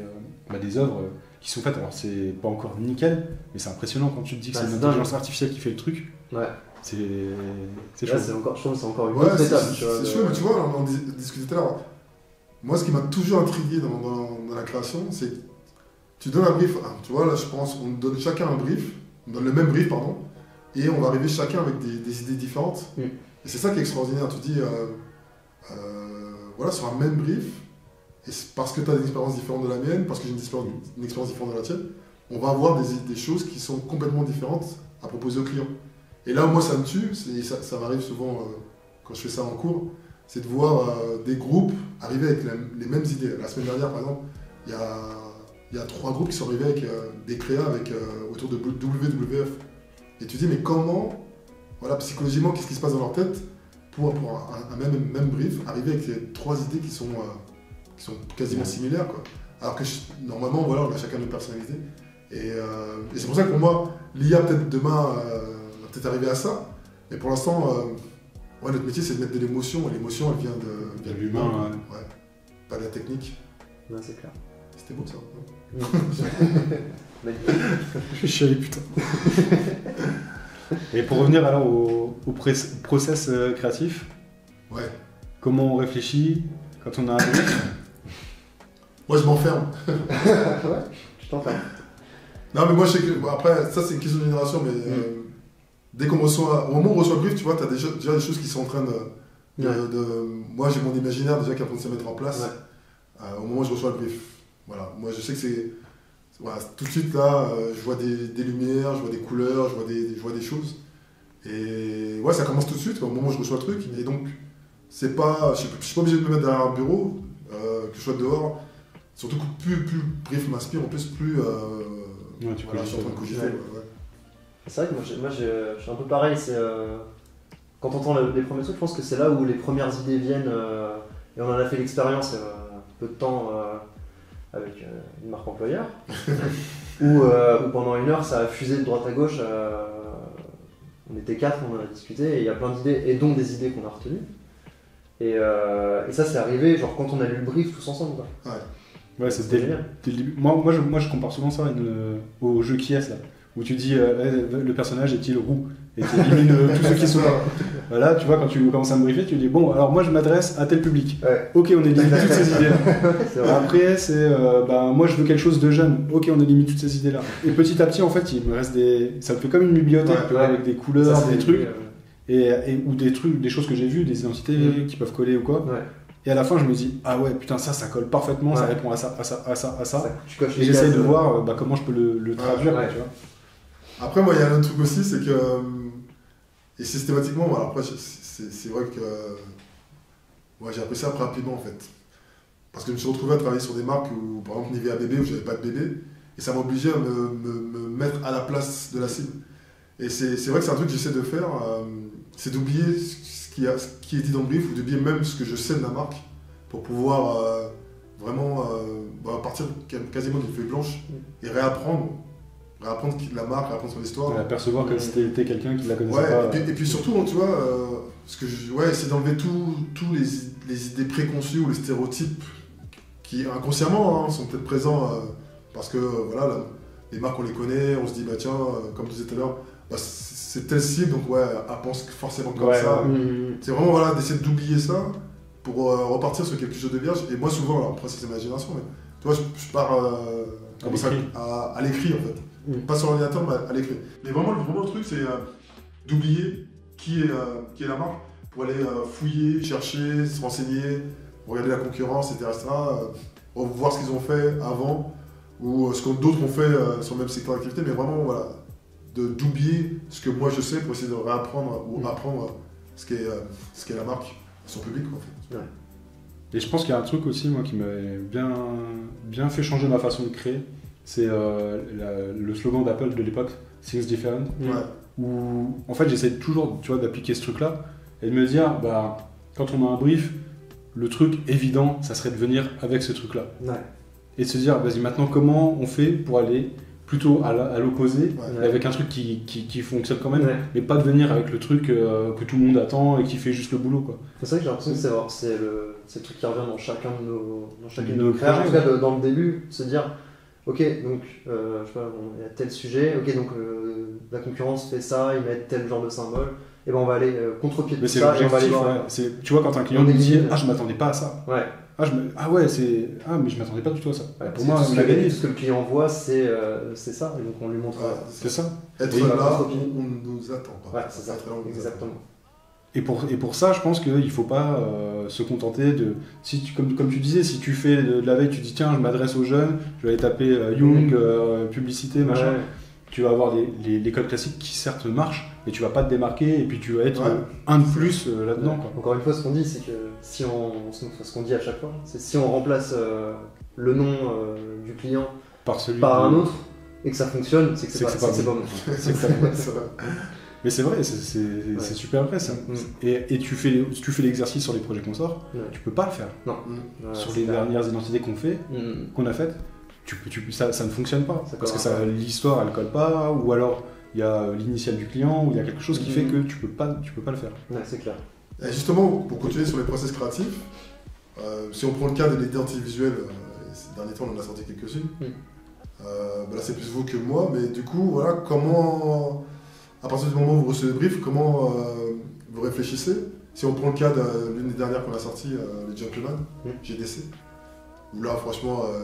[SPEAKER 2] bah, des œuvres qui sont faites. Alors c'est pas encore nickel, mais c'est impressionnant quand tu te dis que
[SPEAKER 3] Bah,
[SPEAKER 2] c'est une
[SPEAKER 3] c'est
[SPEAKER 2] intelligence
[SPEAKER 3] dingue.
[SPEAKER 2] artificielle qui fait le truc.
[SPEAKER 3] Ouais.
[SPEAKER 2] C'est c'est
[SPEAKER 3] Là,
[SPEAKER 2] chaud.
[SPEAKER 3] c'est encore, je trouve que c'est encore une
[SPEAKER 1] Ouais,
[SPEAKER 3] autre
[SPEAKER 1] c'est
[SPEAKER 3] étape.
[SPEAKER 1] c'est-
[SPEAKER 3] tu vois,
[SPEAKER 1] c'est
[SPEAKER 3] de-
[SPEAKER 1] chaud, mais tu vois, on en dis- discutait tout à l'heure. Moi, ce qui m'a toujours intrigué dans, dans- dans la création, c'est que tu donnes un brief. Ah, tu vois, là, je pense, on donne chacun un brief, on donne le même brief, pardon, et on va arriver chacun avec des, des idées différentes.
[SPEAKER 3] Mm.
[SPEAKER 1] Et c'est ça qui est extraordinaire. Tu dis, euh, euh, voilà, sur un même brief, et c'est parce que tu as une expérience différente de la mienne, parce que j'ai une, expérience- une expérience différente de la tienne, on va avoir des, des choses qui sont complètement différentes à proposer au client. Et là où moi ça me tue, c'est- ça, ça m'arrive souvent euh, quand je fais ça en cours, c'est de voir euh, des groupes arriver avec la- les mêmes idées. La semaine dernière, par exemple, il y a, il y a trois groupes qui sont arrivés avec euh, des créas avec, euh, autour de W W F. Et tu te dis, mais comment, voilà, psychologiquement, qu'est-ce qui se passe dans leur tête pour, pour un, un même, même brief, arriver avec les trois idées qui sont, euh, qui sont quasiment
[SPEAKER 2] Ouais.
[SPEAKER 1] similaires, quoi. Alors que je- normalement, voilà, on a chacun notre personnalité. Et, euh, et c'est pour ça que pour moi, l'I A peut-être demain euh, va peut-être arriver à ça. Mais pour l'instant, euh, ouais, notre métier c'est de mettre de l'émotion. Et l'émotion, elle vient de, vient
[SPEAKER 2] De l'humain,
[SPEAKER 1] quoi. Ouais. Pas de la technique.
[SPEAKER 3] Ouais, c'est clair.
[SPEAKER 1] C'était beau ça. non
[SPEAKER 3] Magnifique.
[SPEAKER 2] Je suis chialé, putain. Et pour revenir alors au, au pré- process euh, créatif,
[SPEAKER 1] Ouais.
[SPEAKER 2] comment on réfléchit quand on a un brief?
[SPEAKER 1] Moi, je m'enferme.
[SPEAKER 3] Ouais, je t'en fais.
[SPEAKER 1] Non, mais moi, je sais que. Bon, après, ça, c'est une question de génération, mais euh, dès qu'on reçoit. Au moment où on reçoit le brief, tu vois, tu as déjà, déjà des choses qui sont en train de. de-
[SPEAKER 3] Ouais.
[SPEAKER 1] de- moi, j'ai mon imaginaire déjà qui est en train de se mettre en place
[SPEAKER 3] Ouais.
[SPEAKER 1] euh, au moment où je reçois le brief. Voilà. Moi, je sais que c'est. Voilà, tout de suite, là, euh, je vois des, des lumières, je vois des couleurs, je vois des, je vois des choses. Et ouais, ça commence tout de suite, quoi, au moment où je reçois le truc. Et donc, c'est pas. Je ne suis pas obligé de me mettre derrière un bureau, euh, que je sois dehors. Surtout que plus, plus le brief m'inspire, en plus, plus. Euh,
[SPEAKER 2] Ouais, tu
[SPEAKER 1] voilà, je suis en train de
[SPEAKER 2] cogites.
[SPEAKER 1] cogiter.
[SPEAKER 3] Ouais.
[SPEAKER 1] ouais, ouais.
[SPEAKER 3] C'est vrai que moi, j'ai- moi j'ai- je suis un peu pareil. C'est euh, quand on entend le- les premiers trucs, je pense que c'est là où les premières idées viennent. euh, et on en a fait l'expérience euh, peu de temps euh, avec euh, une marque employeur, où, euh, où pendant une heure ça a fusé de droite à gauche. euh, on était quatre, on en a discuté, et il y a plein d'idées, et dont des idées qu'on a retenues. Et, euh, et ça, c'est arrivé genre quand on a lu le brief tous ensemble. Quoi.
[SPEAKER 2] Ouais, c'est
[SPEAKER 3] C'était
[SPEAKER 2] dès,
[SPEAKER 3] génial.
[SPEAKER 2] dès le début. Moi, moi, je, moi, je compare souvent ça à une- au jeu qui est là, où tu dis euh, eh, le personnage est-il roux et tu élimines euh, tous ceux qui sont là. Voilà, tu vois, quand tu commences à me briefer, tu dis bon, alors moi je m'adresse à tel public.
[SPEAKER 3] Ouais.
[SPEAKER 2] Ok, on élimine toutes ces idées.
[SPEAKER 3] C'est vrai.
[SPEAKER 2] Après, c'est euh, bah, moi je veux quelque chose de jeune. Ok, on élimine toutes ces idées là. Et petit à petit, en fait, il me reste des. Ça me fait comme une bibliothèque,
[SPEAKER 1] Ouais,
[SPEAKER 2] tu vois,
[SPEAKER 3] ouais.
[SPEAKER 2] avec des couleurs,
[SPEAKER 3] Ça, c'est-
[SPEAKER 2] des trucs,
[SPEAKER 3] euh,
[SPEAKER 2] et, et- ou des trucs, des choses que j'ai vues, des identités
[SPEAKER 3] Mm.
[SPEAKER 2] qui peuvent coller ou quoi.
[SPEAKER 3] ouais.
[SPEAKER 2] Et à la fin, je me dis ah ouais, putain, ça, ça colle parfaitement, ça
[SPEAKER 3] Ouais.
[SPEAKER 2] répond à ça, à ça, à ça, à ça.
[SPEAKER 3] Ça, tu coches
[SPEAKER 2] Et
[SPEAKER 3] les
[SPEAKER 2] j'essaie
[SPEAKER 3] cases,
[SPEAKER 2] de
[SPEAKER 3] euh,
[SPEAKER 2] voir euh, bah, comment je peux le, le traduire,
[SPEAKER 3] Ouais.
[SPEAKER 2] tu vois.
[SPEAKER 1] Après, moi, il y a un autre truc aussi, c'est que. euh, Et systématiquement, voilà, après, c'est- c'est c'est vrai que. euh, Moi, j'ai appris ça après rapidement, en fait. Parce que je me suis retrouvé à travailler sur des marques où, par exemple, Nivea bébé, où j'avais pas de bébé. Et ça m'obligeait à me, me- me mettre à la place de la cible. Et c'est c'est vrai que c'est un truc que j'essaie de faire. euh, c'est d'oublier ce qui, a, ce qui est dit dans le brief, ou d'oublier même ce que je sais de la marque, pour pouvoir euh, vraiment euh, bah, partir quasiment d'une feuille blanche et réapprendre. Réapprendre qui- la marque, réapprendre son histoire.
[SPEAKER 2] Ouais, apercevoir que c'était quelqu'un qui la connaissait
[SPEAKER 1] Ouais,
[SPEAKER 2] pas.
[SPEAKER 1] et, puis, et puis surtout, tu vois, euh, parce que je, ouais, c'est d'enlever tous tous les, les idées préconçues ou les stéréotypes qui inconsciemment hein, sont peut-être présents euh, parce que euh, voilà, la- les marques on les connaît, on se dit bah tiens, euh, comme tu disais tout à l'heure, bah, c'est c'est telle cible donc ouais, elle pense forcément comme
[SPEAKER 2] Ouais,
[SPEAKER 1] ça.
[SPEAKER 2] ouais.
[SPEAKER 3] Mmh.
[SPEAKER 1] C'est vraiment voilà, d'essayer d'oublier ça pour euh, repartir sur quelque chose de vierge. Et moi souvent, alors après c'est ma génération, mais tu vois, je, je pars euh, comme ça,
[SPEAKER 2] l'écrit.
[SPEAKER 1] à, à l'écrit en fait.
[SPEAKER 3] Mm.
[SPEAKER 1] Pas sur l'ordinateur, mais à l'écrit. Mais vraiment, le- vraiment le truc, c'est euh, d'oublier qui est, euh, qui est la marque pour aller euh, fouiller, chercher, se renseigner, regarder la concurrence, et cetera et cetera, euh, voir ce qu'ils ont fait avant ou euh, ce que d'autres ont fait euh, sur le même secteur d'activité, mais vraiment, voilà, de- d'oublier ce que moi je sais pour essayer de réapprendre ou
[SPEAKER 3] Mm.
[SPEAKER 1] apprendre ce qu'est euh, ce qu'est la marque, son public, en fait.
[SPEAKER 2] Et je pense qu'il y a un truc aussi, moi, qui m'a bien, bien fait changer ma façon de créer. C'est euh, la- le slogan d'Apple de l'époque, Things Different,
[SPEAKER 3] Mm.
[SPEAKER 1] Ouais.
[SPEAKER 2] où en fait j'essaie toujours, tu vois, d'appliquer ce truc-là et de me dire, bah, quand on a un brief, le truc évident, ça serait de venir avec ce truc-là.
[SPEAKER 3] Ouais.
[SPEAKER 2] Et de se dire, vas-y, maintenant, comment on fait pour aller plutôt à la- à l'opposé,
[SPEAKER 1] Ouais.
[SPEAKER 3] Ouais.
[SPEAKER 2] avec un truc qui, qui, qui fonctionne quand même,
[SPEAKER 3] Ouais.
[SPEAKER 2] mais pas de venir avec le truc euh, que tout le monde attend et qui fait juste le boulot, quoi.
[SPEAKER 3] C'est vrai que j'ai l'impression que c'est c'est le, c'est le truc qui revient dans chacun de nos, dans chacune
[SPEAKER 2] De
[SPEAKER 3] de
[SPEAKER 2] nos
[SPEAKER 3] nos créas. En tout
[SPEAKER 2] projets,
[SPEAKER 3] cas, de- dans le début, se dire ok, donc euh, je sais pas, bon, il y a tel sujet, ok, donc euh, la concurrence fait ça, ils mettent tel genre de symbole, et ben on va aller euh, contre-pied de
[SPEAKER 2] Mais
[SPEAKER 3] tout
[SPEAKER 2] c'est
[SPEAKER 3] ça et on va aller
[SPEAKER 2] l'objectif,
[SPEAKER 3] voir.
[SPEAKER 2] ouais. C'est- Tu vois, quand un client
[SPEAKER 3] On
[SPEAKER 2] nous
[SPEAKER 3] est
[SPEAKER 2] dit
[SPEAKER 3] limite.
[SPEAKER 2] ah je m'attendais pas à ça.
[SPEAKER 3] Ouais.
[SPEAKER 2] Ah, je me- ah ouais, c'est ah mais je m'attendais pas du tout à ça.
[SPEAKER 3] Ouais,
[SPEAKER 2] Pour
[SPEAKER 3] c'est
[SPEAKER 2] moi,
[SPEAKER 3] tout ce,
[SPEAKER 2] on
[SPEAKER 3] que,
[SPEAKER 2] a gagné.
[SPEAKER 3] tout ce que le client voit, c'est euh, c'est ça, et donc on lui montre.
[SPEAKER 1] Ouais,
[SPEAKER 3] euh,
[SPEAKER 2] C'est ça.
[SPEAKER 1] Être
[SPEAKER 2] Et-
[SPEAKER 1] là,
[SPEAKER 3] contre-pied.
[SPEAKER 1] on on nous attend pas.
[SPEAKER 3] Ouais, c'est ça,
[SPEAKER 1] Être là, on nous
[SPEAKER 3] exactement.
[SPEAKER 2] Et pour, et pour ça, je pense qu'il ne faut pas euh, se contenter de. Si tu, comme, comme tu disais, si tu fais de, de la veille, tu dis tiens, je m'adresse aux jeunes, je vais aller taper euh, Young, euh, publicité, machin.
[SPEAKER 3] Ouais.
[SPEAKER 2] Tu vas avoir les, les, les codes classiques qui certes marchent, mais tu vas pas te démarquer et puis tu vas être
[SPEAKER 1] Ouais.
[SPEAKER 2] euh, un de plus euh, là-dedans. quoi.
[SPEAKER 3] Encore une fois, ce qu'on dit, c'est que si on, ce qu'on dit à chaque fois, c'est si on remplace euh, le nom euh, du client
[SPEAKER 2] Par celui
[SPEAKER 3] par
[SPEAKER 2] de-
[SPEAKER 3] un autre et que ça fonctionne, c'est que c'est
[SPEAKER 2] C'est
[SPEAKER 3] pas,
[SPEAKER 2] que c'est
[SPEAKER 3] c'est
[SPEAKER 2] pas
[SPEAKER 3] que c'est pas bon.
[SPEAKER 2] C'est que t'as-
[SPEAKER 1] C'est vrai.
[SPEAKER 2] Mais c'est vrai, c'est c'est- c'est super vrai ça.
[SPEAKER 3] Mm.
[SPEAKER 2] Et, et tu fais les- si tu fais l'exercice sur les projets qu'on sort,
[SPEAKER 3] Ouais.
[SPEAKER 2] tu peux pas le faire.
[SPEAKER 1] Mm.
[SPEAKER 3] Ouais,
[SPEAKER 2] sur
[SPEAKER 3] c'est
[SPEAKER 2] les
[SPEAKER 3] clair.
[SPEAKER 2] dernières identités qu'on fait,
[SPEAKER 3] Mm.
[SPEAKER 2] qu'on a faites, tu, peux- tu, ça, ça ne fonctionne pas.
[SPEAKER 3] Ça
[SPEAKER 2] parce que
[SPEAKER 3] colle
[SPEAKER 2] ça-
[SPEAKER 3] pas.
[SPEAKER 2] l'histoire elle colle pas, ou alors il y a l'initiale du client, ou il y a quelque chose qui
[SPEAKER 3] Mhm.
[SPEAKER 2] fait que tu peux pas, tu peux pas le faire.
[SPEAKER 3] Ouais, c'est clair.
[SPEAKER 1] Et justement, pour continuer sur les process créatifs, euh, si on prend le cas de l'identité visuelle, euh, ces derniers temps on en a sorti quelques-unes,
[SPEAKER 3] Mm.
[SPEAKER 1] euh, bah là c'est plus vous que moi, mais du coup, voilà, comment, à partir du moment où vous recevez le brief, comment euh, vous réfléchissez? Si on prend le cas de l'une des dernières qu'on a sorties, euh, les Gentleman,
[SPEAKER 3] Mm.
[SPEAKER 1] G D C, où là franchement, euh,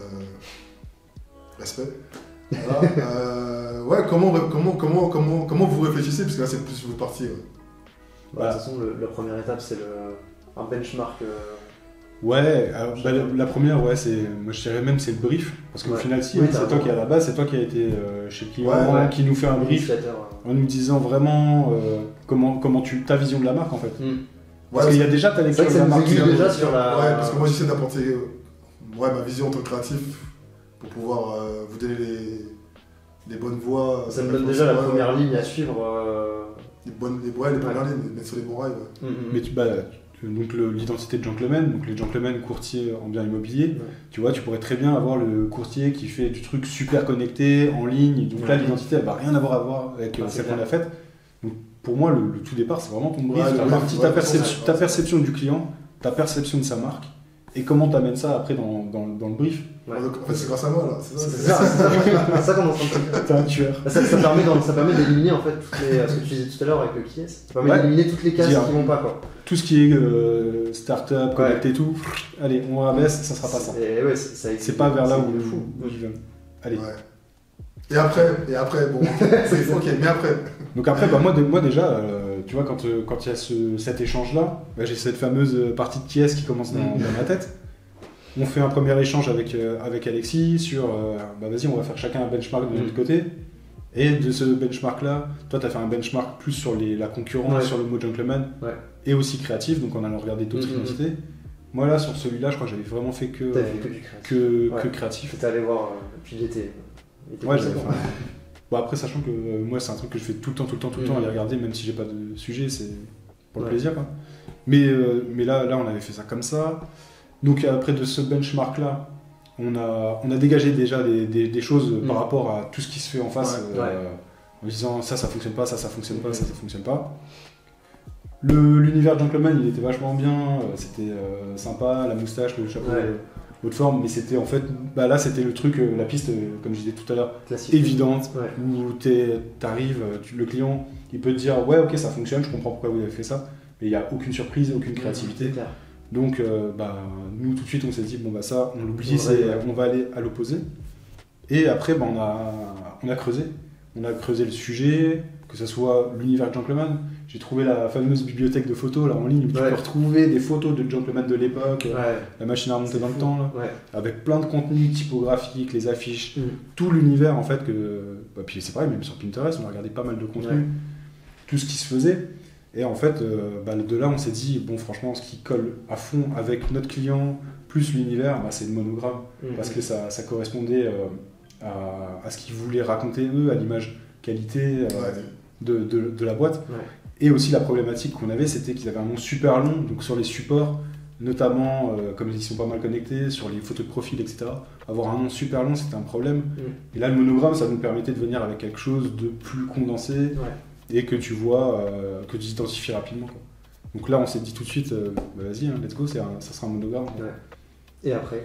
[SPEAKER 1] respect. Voilà, euh, ouais, comment, comment, comment, comment, comment vous réfléchissez? Parce que là c'est plus votre partie. Ouais.
[SPEAKER 3] Bah, de toute façon, le- la première étape, c'est le, un benchmark. euh,
[SPEAKER 2] Ouais, alors, bah, la, la première, ouais, c'est, moi je dirais même c'est le brief, parce qu'au
[SPEAKER 3] Ouais.
[SPEAKER 2] final, si,
[SPEAKER 3] Oui,
[SPEAKER 2] hein,
[SPEAKER 3] t'as
[SPEAKER 2] c'est toi
[SPEAKER 3] raison.
[SPEAKER 2] qui es à la base, c'est toi qui a été euh, chez le client,
[SPEAKER 1] Ouais,
[SPEAKER 3] ouais.
[SPEAKER 2] qui nous fait un brief
[SPEAKER 3] initiateur, euh.
[SPEAKER 2] en nous disant vraiment euh, comment, comment tu, ta vision de la marque en fait.
[SPEAKER 3] Mm.
[SPEAKER 2] Parce
[SPEAKER 1] Ouais,
[SPEAKER 2] qu'il y a déjà ta
[SPEAKER 3] C'est
[SPEAKER 2] lecture
[SPEAKER 3] vrai que
[SPEAKER 2] de
[SPEAKER 3] ça
[SPEAKER 2] la
[SPEAKER 3] nous
[SPEAKER 2] marque.
[SPEAKER 3] aiguille
[SPEAKER 2] qui-
[SPEAKER 3] déjà sur la.
[SPEAKER 1] Ouais, parce que moi j'essaie d'apporter euh, ouais, ma vision en tant que créatif pour pouvoir euh, vous donner les, les bonnes voies.
[SPEAKER 3] Ça me
[SPEAKER 1] euh,
[SPEAKER 3] donne déjà la
[SPEAKER 1] ouais,
[SPEAKER 3] première ligne à suivre. euh,
[SPEAKER 1] Les, bonnes, les, ouais, les
[SPEAKER 3] Ouais.
[SPEAKER 1] premières lignes, les mettre sur les bons rails. Ouais.
[SPEAKER 3] mm, mm.
[SPEAKER 2] Mais tu, bah, tu- donc le- l'identité de gentleman, donc les gentlemen courtiers en bien immobilier,
[SPEAKER 3] Ouais.
[SPEAKER 2] tu vois, tu pourrais très bien avoir le courtier qui fait du truc super connecté, en ligne, donc là
[SPEAKER 3] Ouais.
[SPEAKER 2] l'identité elle va rien avoir à voir avec euh,
[SPEAKER 3] Ah, c'est
[SPEAKER 2] celle qu'on
[SPEAKER 3] clair.
[SPEAKER 2] a faite. Donc pour moi le, le tout départ c'est vraiment ton brief,
[SPEAKER 1] Ouais, le
[SPEAKER 2] ta,
[SPEAKER 1] brief,
[SPEAKER 2] partie-
[SPEAKER 1] ouais,
[SPEAKER 2] ta
[SPEAKER 1] ouais,
[SPEAKER 2] perception,
[SPEAKER 1] ouais.
[SPEAKER 2] ta perception du client, ta perception de sa marque, et comment tu amènes ça après dans, dans, dans le brief.
[SPEAKER 3] Ouais.
[SPEAKER 1] Donc, en fait, c'est grâce à moi là. C'est ça,
[SPEAKER 3] C'est
[SPEAKER 1] c'est
[SPEAKER 3] ça, c'est ça, c'est ça qu'on est en train de faire.
[SPEAKER 2] T'es un tueur.
[SPEAKER 3] Ça, ça permet, d'en- ça permet d'éliminer en fait toutes les, ce que tu disais tout à l'heure avec le qui est. Ça permet
[SPEAKER 2] Ouais.
[SPEAKER 3] d'éliminer toutes les cases
[SPEAKER 2] Dire-
[SPEAKER 3] qui vont pas quoi.
[SPEAKER 2] Tout ce qui est euh, start-up, connecté et tout, allez, on rabaisse, ça sera pas ça.
[SPEAKER 3] Et ouais, c'est- ça
[SPEAKER 2] C'est pas vers là où
[SPEAKER 3] c'est
[SPEAKER 2] le
[SPEAKER 3] fou.
[SPEAKER 2] où ils veulent. Allez.
[SPEAKER 1] Ouais. Et après, et après, bon, c'est ok, mais après.
[SPEAKER 2] Donc après, bah, moi, de- moi déjà, euh, tu vois, quand euh, quand il y a ce- cet échange-là, bah, j'ai cette fameuse euh, partie de qui est qui commence dans, dans ma tête. On fait un premier échange avec, euh, avec Alexis sur, euh, bah vas-y, on va faire chacun un benchmark de notre
[SPEAKER 3] Mm.
[SPEAKER 2] côté. Et de ce benchmark-là, toi, tu as fait un benchmark plus sur les, la concurrence,
[SPEAKER 3] Ouais.
[SPEAKER 2] sur le mot gentleman,
[SPEAKER 3] Ouais.
[SPEAKER 2] et aussi créatif, donc en allant regarder d'autres
[SPEAKER 3] Mm, mm,
[SPEAKER 2] identités. Moi, là, sur celui-là, je crois que j'avais vraiment fait que,
[SPEAKER 3] T'as
[SPEAKER 2] euh,
[SPEAKER 3] fait que du créatif.
[SPEAKER 2] que,
[SPEAKER 3] Ouais.
[SPEAKER 2] que créatif.
[SPEAKER 3] J'étais allé voir, euh, puis il était. Il était
[SPEAKER 2] Ouais,
[SPEAKER 3] conséquent.
[SPEAKER 2] j'avais fait. Bon, après, sachant que euh, moi, c'est un truc que je fais tout le temps, tout le temps, tout le temps,
[SPEAKER 3] Mhm.
[SPEAKER 2] aller regarder, même si j'ai pas de sujet, c'est pour le
[SPEAKER 3] Ouais.
[SPEAKER 2] plaisir. Quoi. Mais, euh, mais là, là, on avait fait ça comme ça. Donc, après de ce benchmark-là, on a, on a dégagé déjà des, des, des choses
[SPEAKER 3] Mhm.
[SPEAKER 2] par rapport à tout ce qui se fait en face,
[SPEAKER 1] Ouais.
[SPEAKER 2] euh, en disant ça, ça fonctionne pas, ça, ça fonctionne pas, ça, ça fonctionne pas. Le- L'univers gentleman, il était vachement bien, euh, c'était euh, sympa, la moustache, le chapeau,
[SPEAKER 3] Ouais.
[SPEAKER 2] euh, haute forme, mais c'était en fait, bah là, c'était le truc, euh, la piste, euh, comme je disais tout à l'heure,
[SPEAKER 3] Classique.
[SPEAKER 2] évidente,
[SPEAKER 3] Ouais.
[SPEAKER 2] où t'es- t'arrives, tu- le client, il peut te dire ouais ok ça fonctionne, je comprends pourquoi vous avez fait ça, mais il n'y a aucune surprise, aucune créativité.
[SPEAKER 3] C'est clair.
[SPEAKER 2] Donc euh, bah, nous tout de suite on s'est dit bon bah ça on l'oublie,
[SPEAKER 3] Ouais,
[SPEAKER 2] c'est-
[SPEAKER 3] ouais.
[SPEAKER 2] on va aller à l'opposé. Et après bah, on, a, on a creusé, on a creusé le sujet, que ce soit l'univers gentleman. J'ai trouvé la fameuse bibliothèque de photos là en ligne où tu
[SPEAKER 3] Ouais.
[SPEAKER 2] peux retrouver des photos de gentleman de l'époque,
[SPEAKER 3] Ouais.
[SPEAKER 2] la machine à remonter
[SPEAKER 3] C'est
[SPEAKER 2] dans le
[SPEAKER 3] fou.
[SPEAKER 2] temps là,
[SPEAKER 3] Ouais.
[SPEAKER 2] avec plein de contenus typographiques, les affiches,
[SPEAKER 3] Mm.
[SPEAKER 2] tout l'univers en fait que bah, puis c'est pareil même sur Pinterest on a regardé pas mal de contenu,
[SPEAKER 3] Ouais.
[SPEAKER 2] tout ce qui se faisait et en fait euh, bah, de là on s'est dit bon franchement ce qui colle à fond avec notre client plus l'univers bah, c'est le monogramme
[SPEAKER 3] Mm.
[SPEAKER 2] parce que ça, ça correspondait euh, à, à ce qu'ils voulaient raconter eux, à l'image qualité euh,
[SPEAKER 1] Ouais.
[SPEAKER 2] de, de- de la boîte.
[SPEAKER 3] Ouais.
[SPEAKER 2] Et aussi la problématique qu'on avait, c'était qu'ils avaient un nom super long, donc sur les supports, notamment euh, comme ils sont pas mal connectés, sur les photos de profil, et cetera. Avoir un nom super long, c'était un problème.
[SPEAKER 3] Mm.
[SPEAKER 2] Et là, le monogramme, ça nous permettait de venir avec quelque chose de plus condensé
[SPEAKER 3] Ouais.
[SPEAKER 2] et que tu vois, euh, que tu identifies rapidement. Quoi. Donc là, on s'est dit tout de suite, euh, bah, vas-y, hein, let's go, c'est un- ça sera un monogramme.
[SPEAKER 3] Ouais. Et après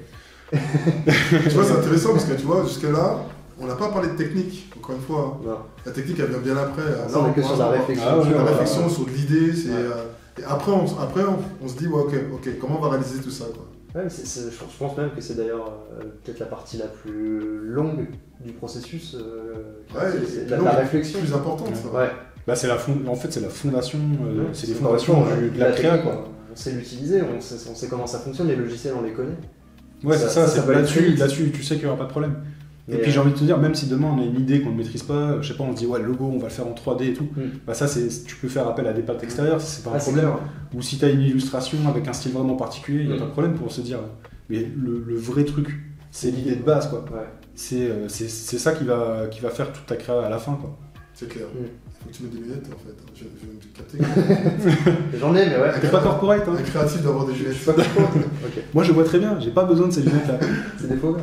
[SPEAKER 1] Tu vois, c'est intéressant parce que tu vois, jusqu'à là, on n'a pas parlé de technique, encore une fois.
[SPEAKER 3] Non.
[SPEAKER 1] La technique, elle vient bien après.
[SPEAKER 3] Ça, on est que sur la réflexion.
[SPEAKER 2] Ah ouais,
[SPEAKER 1] Sur la
[SPEAKER 2] ouais,
[SPEAKER 1] réflexion,
[SPEAKER 2] ouais.
[SPEAKER 1] sur l'idée. c'est,
[SPEAKER 3] Ouais.
[SPEAKER 1] euh, Et après, on, après on, on se dit, ouais, ok, ok, comment on va réaliser tout ça, quoi.
[SPEAKER 3] Ouais, mais c'est- c'est- je pense- je pense même que c'est d'ailleurs euh, peut-être la partie la plus longue du processus. euh,
[SPEAKER 1] Ouais,
[SPEAKER 3] c'est
[SPEAKER 1] et
[SPEAKER 3] la,
[SPEAKER 1] donc,
[SPEAKER 3] la réflexion.
[SPEAKER 1] Plus importante, ça.
[SPEAKER 3] Ouais.
[SPEAKER 2] Bah, c'est la fond... En fait, c'est la fondation, euh,
[SPEAKER 3] Ouais,
[SPEAKER 2] c'est les
[SPEAKER 3] encore une
[SPEAKER 2] fondations
[SPEAKER 3] fois,
[SPEAKER 2] du- de la créa,
[SPEAKER 3] technique,
[SPEAKER 2] quoi.
[SPEAKER 3] On sait l'utiliser, on sait, on sait comment ça fonctionne, les logiciels, on les connaît.
[SPEAKER 2] Ouais,
[SPEAKER 3] Ça-
[SPEAKER 2] c'est ça,
[SPEAKER 3] ça, ça
[SPEAKER 2] c'est
[SPEAKER 3] peut aller
[SPEAKER 2] là-dessus,
[SPEAKER 3] très vite.
[SPEAKER 2] là-dessus, tu sais qu'il n'y aura pas de problème. Et,
[SPEAKER 3] Et,
[SPEAKER 2] puis
[SPEAKER 3] euh,
[SPEAKER 2] j'ai envie de te dire, même si demain on a une idée qu'on ne maîtrise pas, je sais pas, on se dit ouais, le logo, on va le faire en trois D et tout,
[SPEAKER 3] Mm.
[SPEAKER 2] bah ça, c'est, tu peux faire appel à des pattes extérieures, c'est pas un
[SPEAKER 3] Ah, c'est
[SPEAKER 2] problème.
[SPEAKER 3] clair.
[SPEAKER 2] Ou si tu as une illustration avec un style vraiment particulier, il n'y a
[SPEAKER 3] Mm.
[SPEAKER 2] pas de problème pour se dire. Mais le, le vrai truc, c'est l'idée de base, quoi.
[SPEAKER 3] Ouais.
[SPEAKER 2] C'est, euh, c'est, c'est ça qui va, qui va faire toute ta créa à la fin, quoi.
[SPEAKER 1] C'est clair.
[SPEAKER 3] Mm.
[SPEAKER 1] Faut que tu mettes des lunettes, en fait. Je, je viens de capter.
[SPEAKER 3] J'en ai, mais ouais.
[SPEAKER 2] T'es pas corporate, hein.
[SPEAKER 1] Un créatif d'avoir des
[SPEAKER 3] Je
[SPEAKER 1] lunettes.
[SPEAKER 3] suis pas content. Ok,
[SPEAKER 2] Moi, je vois très bien, j'ai pas besoin de ces lunettes-là.
[SPEAKER 3] c'est des faux.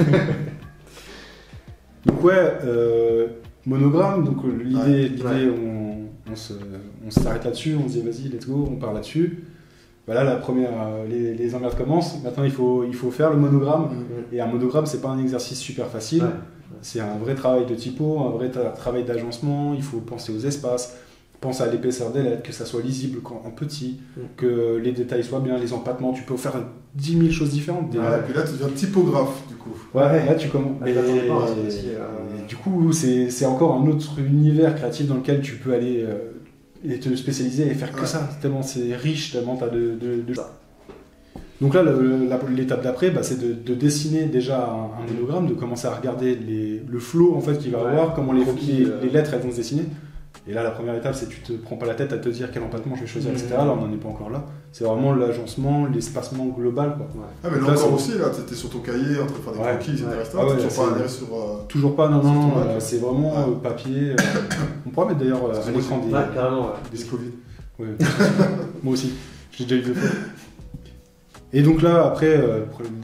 [SPEAKER 2] Donc ouais, euh, monogramme, donc euh, l'idée,
[SPEAKER 1] Ouais,
[SPEAKER 2] l'idée
[SPEAKER 3] ouais.
[SPEAKER 2] on, on, se, on s'arrête là-dessus, on se dit vas-y, let's go, on part là-dessus. Voilà, la première, euh, les, les emmerdes commencent. Maintenant, il faut, il faut faire le monogramme.
[SPEAKER 1] Mm.
[SPEAKER 2] Et un monogramme, c'est pas un exercice super facile.
[SPEAKER 3] Ouais.
[SPEAKER 2] C'est un vrai travail de typo, un vrai tra- travail d'agencement. Il faut penser aux espaces, penser à l'épaisseur des lettres, que ça soit lisible quand- en petit,
[SPEAKER 3] Mm.
[SPEAKER 2] que les détails soient bien, les empattements. Tu peux faire dix mille choses différentes. Des-
[SPEAKER 1] Ouais, et puis là, tu deviens typographe, du coup.
[SPEAKER 2] Ouais, là tu commences.
[SPEAKER 3] Ah, je m'attendais pas à ça
[SPEAKER 2] Et-
[SPEAKER 3] aussi, euh.
[SPEAKER 2] et du coup, c'est c'est encore un autre univers créatif dans lequel tu peux aller euh, et te spécialiser et faire que
[SPEAKER 1] Ouais.
[SPEAKER 2] ça. Tellement c'est riche, tellement t'as de, de, de-
[SPEAKER 3] Ça.
[SPEAKER 2] Donc là, le- la- l'étape d'après, bah, c'est de, de dessiner déjà un, un monogramme, de commencer à regarder les, le flow en fait qu'il va
[SPEAKER 3] Ouais.
[SPEAKER 2] avoir, comment les,
[SPEAKER 3] Croquis,
[SPEAKER 2] les,
[SPEAKER 3] euh.
[SPEAKER 2] les lettres elles vont se dessiner. Et là, la première étape, c'est que tu te prends pas la tête à te dire quel empattement je vais choisir, et cetera.
[SPEAKER 3] Mhm.
[SPEAKER 2] Là, on n'en est pas encore là. C'est vraiment l'agencement, l'espacement global, quoi.
[SPEAKER 3] Ouais.
[SPEAKER 1] Ah, mais là
[SPEAKER 2] Là,
[SPEAKER 1] encore
[SPEAKER 2] c'est-
[SPEAKER 1] aussi, là, t'étais sur ton cahier en train de faire des
[SPEAKER 2] Ouais.
[SPEAKER 1] croquis, et cetera.
[SPEAKER 3] Ouais.
[SPEAKER 1] et cetera.
[SPEAKER 2] Ah ouais,
[SPEAKER 1] T'es
[SPEAKER 2] là,
[SPEAKER 1] toujours pas
[SPEAKER 2] c'est-
[SPEAKER 1] allé sur. euh,
[SPEAKER 2] Toujours pas, non,
[SPEAKER 1] Sur
[SPEAKER 2] non,
[SPEAKER 1] ton
[SPEAKER 2] non,
[SPEAKER 1] Mac.
[SPEAKER 2] euh, c'est vraiment
[SPEAKER 1] Ouais.
[SPEAKER 2] euh, papier. euh, on pourra mettre d'ailleurs euh, à l'écran des,
[SPEAKER 3] Ouais, carrément, ouais.
[SPEAKER 2] des
[SPEAKER 1] des Covid.
[SPEAKER 2] Ouais. Moi aussi, j'ai déjà eu deux fois. Et donc là, après, euh,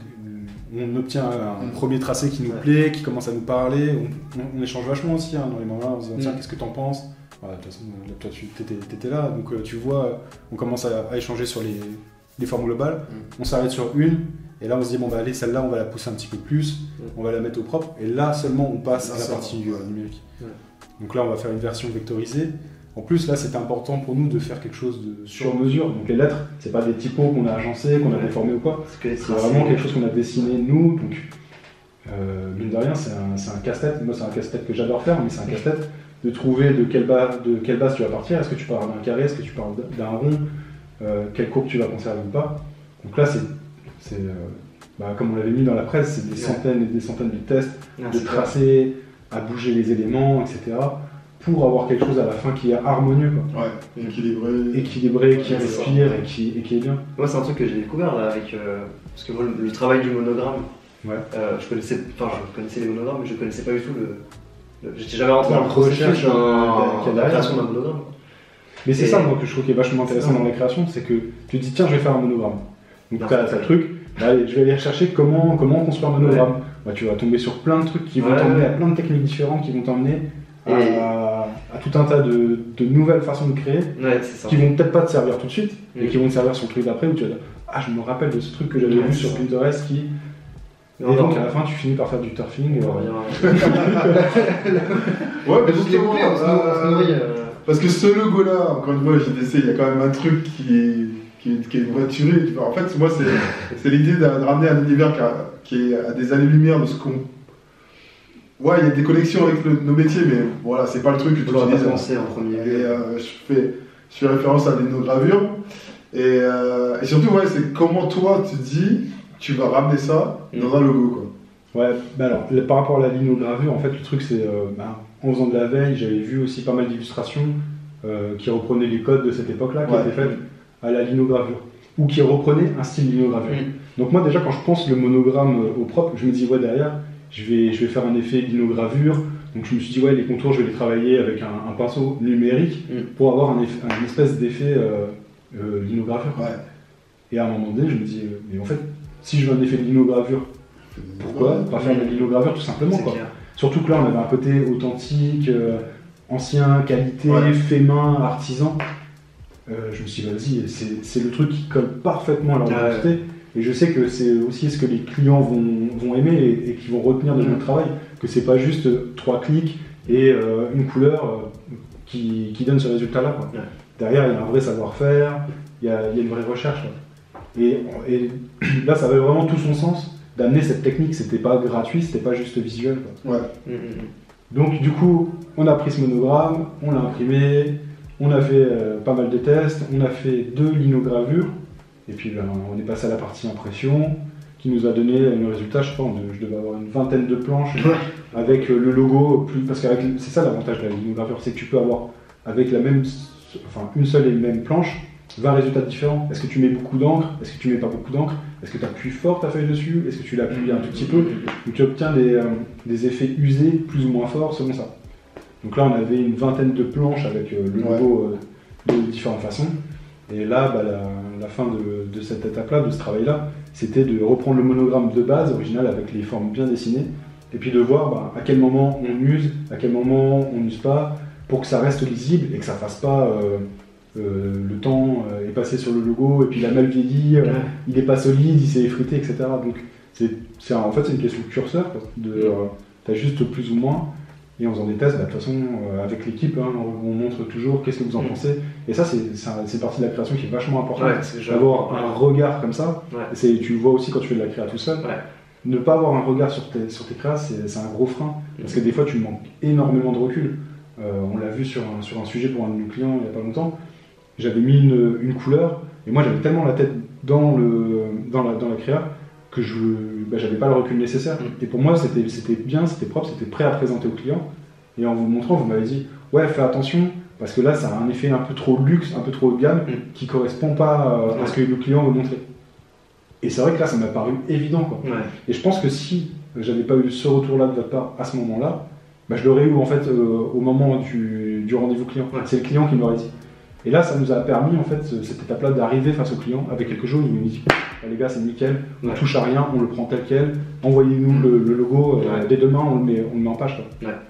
[SPEAKER 2] on obtient un
[SPEAKER 1] Mm.
[SPEAKER 2] premier tracé qui nous
[SPEAKER 3] Ouais.
[SPEAKER 2] plaît, qui commence à nous parler. On, on- on échange vachement aussi hein, dans les moments-là. On se dit, tiens,
[SPEAKER 3] Mm.
[SPEAKER 2] qu'est-ce que t'en penses? Voilà, de toute façon, là, toi, tu étais, étais là. Donc euh, tu vois, on commence à, à échanger sur les, les formes globales.
[SPEAKER 1] Mm.
[SPEAKER 2] On s'arrête sur une. Et là, on se dit, bon, bah allez, celle-là, on va la pousser un petit peu plus.
[SPEAKER 3] Mm.
[SPEAKER 2] On va la mettre au propre. Et là seulement, on passe
[SPEAKER 1] Là,
[SPEAKER 2] à la
[SPEAKER 1] ça
[SPEAKER 2] partie
[SPEAKER 1] va,
[SPEAKER 2] euh,
[SPEAKER 1] ouais.
[SPEAKER 2] numérique.
[SPEAKER 3] Ouais.
[SPEAKER 2] Donc là, on va faire une version vectorisée. En plus, là, c'était important pour nous de faire quelque chose de sur mesure. Donc les lettres, c'est pas des typos qu'on a agencés, qu'on a
[SPEAKER 3] Ouais.
[SPEAKER 2] déformés ou quoi.
[SPEAKER 3] Parce que les
[SPEAKER 2] C'est
[SPEAKER 3] tracés-
[SPEAKER 2] vraiment quelque chose qu'on a dessiné nous. Donc, euh, mine de rien, c'est un, c'est un casse-tête. Moi, c'est un casse-tête que j'adore faire, mais c'est un casse-tête de trouver de quelle, base, de quelle base tu vas partir. Est-ce que tu pars d'un carré? Est-ce que tu pars d'un rond? euh, Quelle courbe tu vas conserver ou pas? Donc là, c'est, c'est, euh, bah, comme on l'avait mis dans la presse, c'est des
[SPEAKER 3] Ouais.
[SPEAKER 2] centaines et des centaines de tests,
[SPEAKER 3] Ah,
[SPEAKER 2] de
[SPEAKER 3] c'est clair.
[SPEAKER 2] tracer, à bouger les éléments, et cetera, pour avoir quelque chose à la fin qui est harmonieux, quoi.
[SPEAKER 1] Ouais, équilibré.
[SPEAKER 2] Équilibré, qui
[SPEAKER 3] Ouais, c'est ça.
[SPEAKER 2] respire et qui, et qui est bien.
[SPEAKER 3] Moi, c'est un truc que j'ai découvert là avec. euh, parce que moi, le, le travail du monogramme,
[SPEAKER 2] Ouais.
[SPEAKER 3] euh, je connaissais. Enfin, je connaissais les monogrammes, mais je connaissais pas du tout le. le- J'étais jamais rentré
[SPEAKER 2] La
[SPEAKER 3] dans le processus
[SPEAKER 2] recherche,
[SPEAKER 3] d'un-
[SPEAKER 2] euh, qu'il y a
[SPEAKER 3] de la
[SPEAKER 2] derrière.
[SPEAKER 3] création d'un monogramme.
[SPEAKER 2] Mais c'est
[SPEAKER 3] Et-
[SPEAKER 2] ça, moi, que je trouve qui est vachement intéressant
[SPEAKER 3] Ouais.
[SPEAKER 2] dans la création, c'est que tu te dis, tiens, je vais faire un monogramme. Donc,
[SPEAKER 3] Bien
[SPEAKER 2] tu as
[SPEAKER 3] sûr.
[SPEAKER 2] le truc, bah, allez, je vais aller rechercher comment, comment construire un monogramme. Bah, tu vas tomber sur plein de trucs qui vont
[SPEAKER 3] Ouais,
[SPEAKER 2] t'emmener
[SPEAKER 3] ouais.
[SPEAKER 2] à plein de techniques différentes, qui vont t'emmener
[SPEAKER 3] Et-
[SPEAKER 2] à, à tout un tas de, de nouvelles façons de créer,
[SPEAKER 3] Ouais, c'est ça.
[SPEAKER 2] qui vont peut-être pas te servir tout de suite, mais
[SPEAKER 3] Mm.
[SPEAKER 2] qui vont te servir sur le truc d'après, où tu vas dire, ah, je me rappelle de ce truc que j'avais
[SPEAKER 3] Ouais,
[SPEAKER 2] vu
[SPEAKER 3] c'est
[SPEAKER 2] sur
[SPEAKER 3] ça.
[SPEAKER 2] Pinterest qui.
[SPEAKER 3] Mais
[SPEAKER 2] Et
[SPEAKER 3] encore-
[SPEAKER 2] donc, à la fin, tu finis par faire du turfing.
[SPEAKER 3] on
[SPEAKER 2] euh,
[SPEAKER 3] revient-
[SPEAKER 1] Ouais, mais
[SPEAKER 3] Mais vous
[SPEAKER 1] justement,
[SPEAKER 3] l'écoutez, on se nourrit- on se
[SPEAKER 1] euh,
[SPEAKER 3] nourrit. euh,
[SPEAKER 1] parce que ce logo-là, encore une fois, J D C, il y a quand même un truc qui est, qui est, qui est une vraie tuerie. tu vois. En fait, moi, c'est, c'est l'idée de, de ramener un univers qui, a- qui est à des années-lumière de ce qu'on. Ouais, il y a des connexions avec le- nos métiers, mais voilà, c'est pas le truc que
[SPEAKER 3] On
[SPEAKER 1] tu
[SPEAKER 3] l'aurait pas
[SPEAKER 1] utilises.
[SPEAKER 3] pensé en premier
[SPEAKER 1] Et
[SPEAKER 3] lieu.
[SPEAKER 1] euh, je, fais, je fais référence à l'inogravure. Et, euh, et surtout, ouais, c'est comment toi, tu dis, tu vas ramener ça dans un logo, quoi.
[SPEAKER 2] Ouais, bah alors, le- par rapport à la linogravure, en fait, le truc, c'est euh, bah, en faisant de la veille, j'avais vu aussi pas mal d'illustrations euh, qui reprenaient les codes de cette époque-là, qui
[SPEAKER 1] Ouais.
[SPEAKER 2] étaient faites à la linogravure, ou qui reprenaient un style linogravure.
[SPEAKER 3] Mm.
[SPEAKER 2] Donc moi, déjà, quand je pense le monogramme euh, au propre, je me dis, ouais, derrière, je vais, je vais faire un effet linogravure. Donc je me suis dit, ouais, les contours, je vais les travailler avec un, un pinceau numérique
[SPEAKER 3] Mm.
[SPEAKER 2] pour avoir un, eff- un espèce d'effet euh, euh, linogravure.
[SPEAKER 1] Ouais.
[SPEAKER 2] Et à un moment donné, je me dis, euh, mais en fait, si je veux un effet de linogravure, pourquoi pas faire de la linogravure tout simplement,
[SPEAKER 3] C'est
[SPEAKER 2] quoi.
[SPEAKER 3] clair.
[SPEAKER 2] Surtout que là, on avait un côté authentique, euh, ancien, qualité,
[SPEAKER 1] Ouais.
[SPEAKER 2] fait main, artisan. Euh, je me suis dit, vas-y, c'est c'est le truc qui colle parfaitement à leur
[SPEAKER 3] Ouais.
[SPEAKER 2] identité. Et je sais que c'est aussi ce que les clients vont, vont aimer et, et qui vont retenir de
[SPEAKER 3] Mmh.
[SPEAKER 2] notre travail, que c'est pas juste trois clics et euh, une couleur euh, qui, qui donne ce résultat-là, quoi.
[SPEAKER 3] Ouais.
[SPEAKER 2] Derrière, il y a un vrai savoir-faire, il y a, il y a une vraie recherche, quoi. Et, et là, ça avait vraiment tout son sens d'amener cette technique. C'était pas gratuit, c'était pas juste visuel, quoi.
[SPEAKER 1] Ouais.
[SPEAKER 3] Mmh, mmh.
[SPEAKER 2] Donc du coup, on a pris ce monogramme, on l'a imprimé, on a fait euh, pas mal de tests, on a fait deux linogravures, et puis ben, on est passé à la partie impression, qui nous a donné le résultat, je pense, de, je devais avoir une vingtaine de planches avec euh, le logo, plus, parce que c'est ça l'avantage de la linogravure, c'est que tu peux avoir avec la même, enfin une seule et même planche, vingt résultats différents. Est-ce que tu mets beaucoup d'encre? Est-ce que tu mets pas beaucoup d'encre? Est-ce que tu appuies fort ta feuille dessus? Est-ce que tu l'appuies un tout petit peu? Donc tu obtiens des, euh, des effets usés plus ou moins forts selon ça. Donc là on avait une vingtaine de planches avec euh, le logo euh, de différentes façons. Et là, bah, la, la fin de, de cette étape-là, de ce travail-là, c'était de reprendre le monogramme de base, original, avec les formes bien dessinées, et puis de voir bah, à quel moment on use, à quel moment on n'use pas, pour que ça reste lisible et que ça fasse pas... Euh, Euh, le temps euh, est passé sur le logo et puis il a mal vieilli, euh, ouais. il est pas solide, il s'est effrité, et cetera. Donc c'est, c'est en fait c'est une question de curseur, quoi. De, euh, t'as juste plus ou moins, et en faisant des tests, bah, de toute façon euh, avec l'équipe, hein, on, on montre toujours qu'est-ce que vous en mmh. pensez. Et ça c'est, c'est, c'est partie de la création qui est vachement importante, ouais, d'avoir ouais. un regard comme ça. Ouais. Et c'est, tu le vois aussi quand tu fais de la créa tout seul. Ouais. Ne pas avoir un regard sur tes, sur tes créas, c'est, c'est un gros frein, parce que des fois tu manques énormément de recul. Euh, on l'a vu sur un, sur un sujet pour un de nos clients il n'y a pas longtemps. J'avais mis une, une couleur, et moi j'avais tellement la tête dans, le, dans, la, dans la créa que je bah, j'avais pas le recul nécessaire. Et pour moi c'était, c'était bien, c'était propre, c'était prêt à présenter au client. Et en vous montrant, vous m'avez dit ouais, fais attention, parce que là ça a un effet un peu trop luxe, un peu trop haut de gamme, qui correspond pas à ce que le client veut montrer. Et c'est vrai que là ça m'a paru évident, quoi. Ouais. Et je pense que si j'avais pas eu ce retour-là de votre part à ce moment-là, bah, je l'aurais eu en fait euh, au moment du, du rendez-vous client. Ouais. C'est le client qui me l'aurait dit. Et là, ça nous a permis, en fait, cette étape-là, d'arriver face au client avec quelque chose où il nous dit ah, les gars, c'est nickel, on ouais. touche à rien, on le prend tel quel, envoyez-nous le, le logo, euh, ouais. dès demain, on le met, on le met en page. Quoi. Ouais.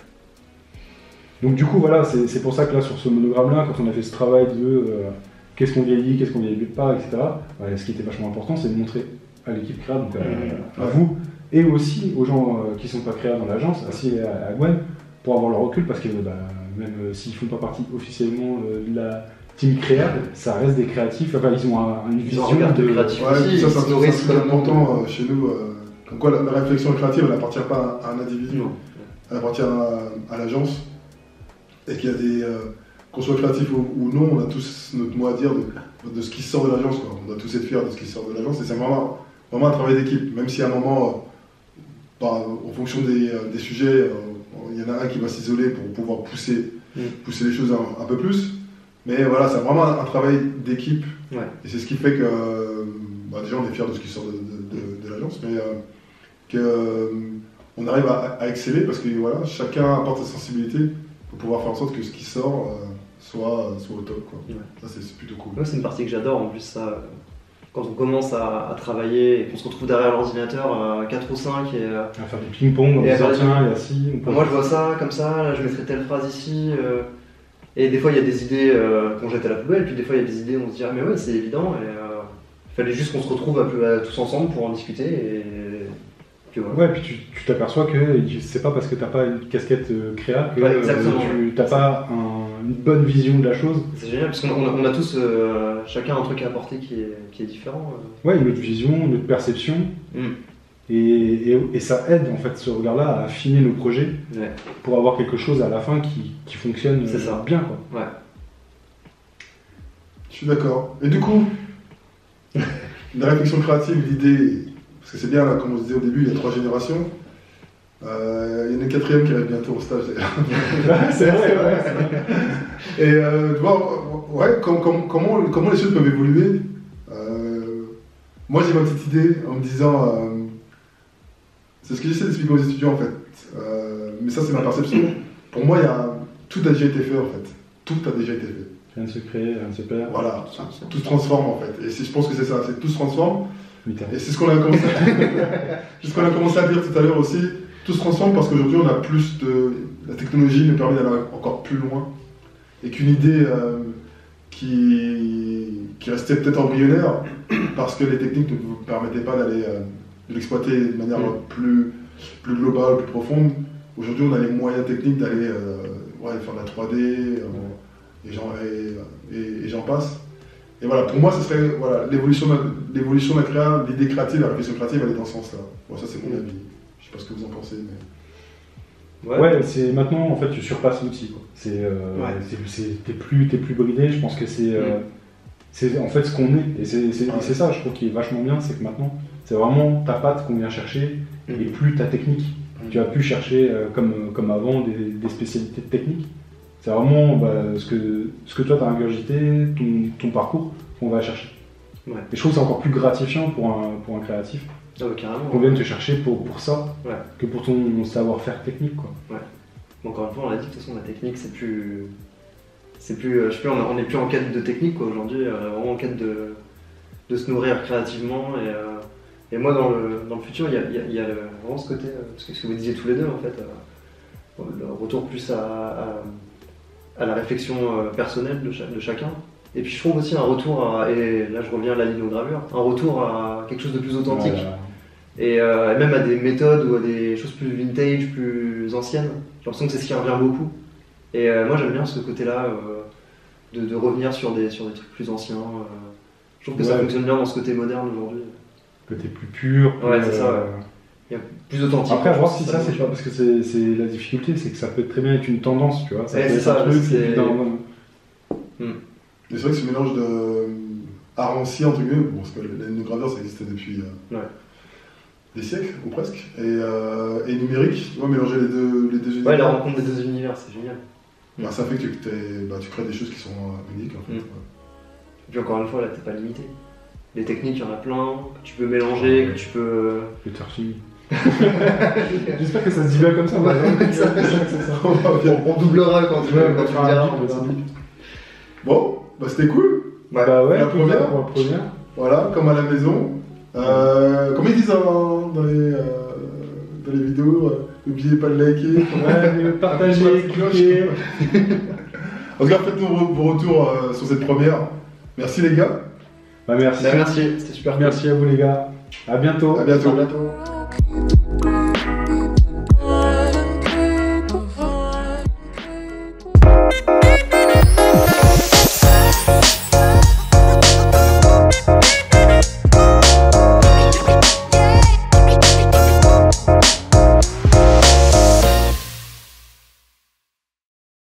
[SPEAKER 2] Donc, du coup, voilà, c'est, c'est pour ça que là, sur ce monogramme-là, quand on a fait ce travail de euh, qu'est-ce qu'on vieillit, qu'est-ce qu'on vieillit pas, et cetera, ouais, ce qui était vachement important, c'est de montrer à l'équipe créa, donc à, à vous, et aussi aux gens euh, qui ne sont pas créa dans l'agence, ainsi à, à Gwen, pour avoir le recul, parce que bah, même euh, s'ils ne font pas partie officiellement euh, de la team créa, ça reste des créatifs, enfin ils ont un, une vision de,
[SPEAKER 3] de créatif
[SPEAKER 1] ouais,
[SPEAKER 3] aussi,
[SPEAKER 1] ça, c'est un très important euh, chez nous. Euh, comme quoi la, la réflexion créative, elle n'appartient pas à un individu, non. Elle appartient à, à l'agence, et qu'il y a des, euh, qu'on soit créatif ou, ou non, on a tous notre mot à dire de, de ce qui sort de l'agence, quoi. On doit tous être fiers de ce qui sort de l'agence, et c'est vraiment, vraiment un travail d'équipe, même si à un moment, euh, bah, en fonction des, des sujets, euh, il y en a un qui va s'isoler pour pouvoir pousser, mm. pousser les choses un, un peu plus. Mais voilà, c'est vraiment un, un travail d'équipe. Ouais. Et c'est ce qui fait que, euh, bah, déjà, on est fiers de ce qui sort de, de, de, de l'agence, mais euh, qu'on euh, arrive à, à exceller parce que voilà, chacun apporte sa sensibilité pour pouvoir faire en sorte que ce qui sort euh, soit, soit au top, quoi. Ouais. Ça, c'est, c'est plutôt cool.
[SPEAKER 3] Moi, c'est une partie que j'adore en plus, ça. Quand on commence à, à travailler et qu'on se retrouve derrière l'ordinateur à quatre ou cinq et euh,
[SPEAKER 2] à faire du ping-pong, et à faire tiens, il y a ci.
[SPEAKER 3] Moi, je vois ça comme ça, là, je mettrais telle phrase ici. Euh, et des fois, il y a des idées euh, qu'on jette à la poubelle, puis des fois, il y a des idées où on se dit ah, mais ouais, c'est évident. Et euh, il fallait juste qu'on se retrouve à, à, tous ensemble pour en discuter. Et puis, voilà.
[SPEAKER 2] Ouais, puis tu, tu t'aperçois que c'est pas parce que t'as pas une casquette euh, créa que
[SPEAKER 3] ouais,
[SPEAKER 2] euh, tu t'as pas un, une bonne vision de la chose.
[SPEAKER 3] C'est génial, parce qu'on a, on a tous euh, chacun un truc à apporter qui est, qui est différent. Euh.
[SPEAKER 2] Ouais, une autre vision, une autre perception. Mm. Et, et, et ça aide en fait ce regard-là à affiner nos projets ouais. pour avoir quelque chose à la fin qui, qui fonctionne
[SPEAKER 3] c'est ça.
[SPEAKER 2] bien, quoi. Ouais.
[SPEAKER 1] Je suis d'accord. Et du coup, la réflexion créative, l'idée, parce que c'est bien là, comme on se disait au début, il y a trois générations. Euh, il y en a une quatrième qui arrive bientôt au stage d'ailleurs.
[SPEAKER 2] c'est vrai, c'est vrai.
[SPEAKER 1] Et euh, tu vois, ouais, com, com, comment, comment les choses peuvent évoluer. Euh, moi j'ai ma petite idée en me disant. Euh, C'est ce que j'essaie d'expliquer aux étudiants en fait, euh, mais ça c'est ma perception. Pour moi, y a, tout a déjà été fait en fait, tout a déjà été fait.
[SPEAKER 2] Rien ne se crée, rien ne se perd.
[SPEAKER 1] Voilà, tout se transforme en fait, et c'est, je pense que c'est ça, c'est tout se transforme. Et c'est ce qu'on a commencé à, c'est ce qu'on a commencé à dire tout à l'heure aussi, tout se transforme parce qu'aujourd'hui on a plus de, la technologie nous permet d'aller encore plus loin, et qu'une idée euh, qui, qui restait peut-être embryonnaire parce que les techniques ne vous permettaient pas d'aller euh, de l'exploiter de manière
[SPEAKER 3] Mm.
[SPEAKER 1] plus, plus globale, plus profonde. Aujourd'hui, on a les moyens techniques d'aller euh, ouais, faire de la trois D euh, et j'en et, et- et j'en passe. Et voilà, pour moi, ce serait voilà, l'évolution de, l'évolution de la créa, l'idée créative, la réflexion créative, elle est dans ce sens-là. Bon, ça, c'est mon
[SPEAKER 3] Mm.
[SPEAKER 1] avis. Je sais pas ce que vous en pensez, mais.
[SPEAKER 2] Ouais, c'est maintenant en fait tu surpasses l'outil. quoi. C'est, euh,
[SPEAKER 3] Ouais.
[SPEAKER 2] c'est- c'est- t'es plus, t'es plus bridé. Je pense que c'est, euh,
[SPEAKER 3] Mm.
[SPEAKER 2] c'est en fait ce qu'on est. Et c'est, c'est, et
[SPEAKER 1] Ouais.
[SPEAKER 2] c'est ça, je trouve qui est vachement bien, c'est que maintenant c'est vraiment ta patte qu'on vient chercher
[SPEAKER 3] Mm.
[SPEAKER 2] et plus ta technique. Tu as pu chercher euh, comme, comme avant des, des spécialités de technique. C'est vraiment bah, ce que, ce que toi tu as ingurgité, ton, ton parcours qu'on va chercher.
[SPEAKER 3] Ouais.
[SPEAKER 2] Et je trouve que c'est encore plus gratifiant pour un, pour un créatif
[SPEAKER 3] Ah ouais, carrément.
[SPEAKER 2] qu'on vienne te chercher pour, pour ça
[SPEAKER 3] Ouais.
[SPEAKER 2] que pour ton savoir-faire technique. Quoi.
[SPEAKER 3] Encore une fois, on l'a dit, de toute façon, la technique, c'est plus. C'est plus. euh, Je sais plus, on n'est plus en quête de technique quoi, aujourd'hui, euh, vraiment en quête de, de se nourrir créativement. Et, euh, et moi, dans le, dans le futur, il y a, il y a- il y a le- vraiment ce côté, euh, ce que, ce que vous disiez tous les deux, en fait, euh, le retour plus à, à, à la réflexion euh, personnelle de, cha- de chacun. Et puis je trouve aussi un retour à, et là je reviens à la linogravure, un retour à quelque chose de plus authentique.
[SPEAKER 2] Voilà.
[SPEAKER 3] Et, euh, et même à des méthodes ou à des choses plus vintage, plus anciennes. J'ai l'impression que c'est ce qui revient beaucoup. Et euh, moi j'aime bien ce côté-là euh, de, de revenir sur des, sur des trucs plus anciens. euh. Je trouve que ça
[SPEAKER 2] Ouais.
[SPEAKER 3] fonctionne bien dans ce côté moderne aujourd'hui.
[SPEAKER 2] Côté plus pur.
[SPEAKER 3] Ouais,
[SPEAKER 2] plus,
[SPEAKER 3] c'est ça,
[SPEAKER 2] euh,
[SPEAKER 3] Il y a plus authentique.
[SPEAKER 2] Après, à
[SPEAKER 3] je
[SPEAKER 2] voir
[SPEAKER 3] pense
[SPEAKER 2] si
[SPEAKER 3] que
[SPEAKER 2] ça, c'est
[SPEAKER 3] marche.
[SPEAKER 2] pas parce que c'est c'est la difficulté, c'est que ça peut très bien être une tendance, tu vois. Ça
[SPEAKER 3] Ouais,
[SPEAKER 2] peut
[SPEAKER 3] c'est
[SPEAKER 2] être
[SPEAKER 3] ça,
[SPEAKER 2] un truc,
[SPEAKER 3] c'est-
[SPEAKER 2] et puis dans-
[SPEAKER 1] Mais c'est vrai que ce mélange de euh, art ancien, entre guillemets, bon, parce que la linogravure ça existait depuis euh,
[SPEAKER 3] Ouais.
[SPEAKER 1] des siècles, ou presque, et, euh, et numérique, moi mélanger les deux, les deux univers,
[SPEAKER 3] Ouais, la rencontre des deux univers, c'est génial.
[SPEAKER 1] bah, ça fait que t'es- bah, tu crées des choses qui sont euh, uniques en fait.
[SPEAKER 3] Mm.
[SPEAKER 1] ouais.
[SPEAKER 3] Et puis encore une fois, là t'es pas limité. Les techniques, il y en a plein, que tu peux mélanger, que tu peux.
[SPEAKER 2] Le turfing. J'espère que ça se dit bien comme ça.
[SPEAKER 3] Ouais,
[SPEAKER 2] moi.
[SPEAKER 3] ça,
[SPEAKER 2] C'est ça que c'est ça.
[SPEAKER 1] On va bien.
[SPEAKER 3] On, on doublera quand tu,
[SPEAKER 2] Ouais,
[SPEAKER 3] quand
[SPEAKER 2] on
[SPEAKER 3] tu
[SPEAKER 2] fera un
[SPEAKER 3] diras.
[SPEAKER 2] bip,
[SPEAKER 3] on verra.
[SPEAKER 2] c'est bip.
[SPEAKER 1] Bon, bah, c'était cool,
[SPEAKER 3] Ouais.
[SPEAKER 2] Bah ouais,
[SPEAKER 1] La
[SPEAKER 2] écoute,
[SPEAKER 1] première.
[SPEAKER 2] pour la première.
[SPEAKER 1] voilà, comme à la maison. Euh, comme ils disent dans, dans les, euh, dans les vidéos, euh, n'oubliez pas de liker.
[SPEAKER 2] Ouais, partagez,
[SPEAKER 1] Appuyez sur la petite
[SPEAKER 2] cliquez.
[SPEAKER 1] En tout cas, faites-nous vos vos retours euh, sur cette première. Merci les gars,
[SPEAKER 2] Bah merci.
[SPEAKER 3] Bah, merci, c'était super.
[SPEAKER 2] Merci à vous les gars. À bientôt.
[SPEAKER 1] à bientôt.
[SPEAKER 3] À bientôt.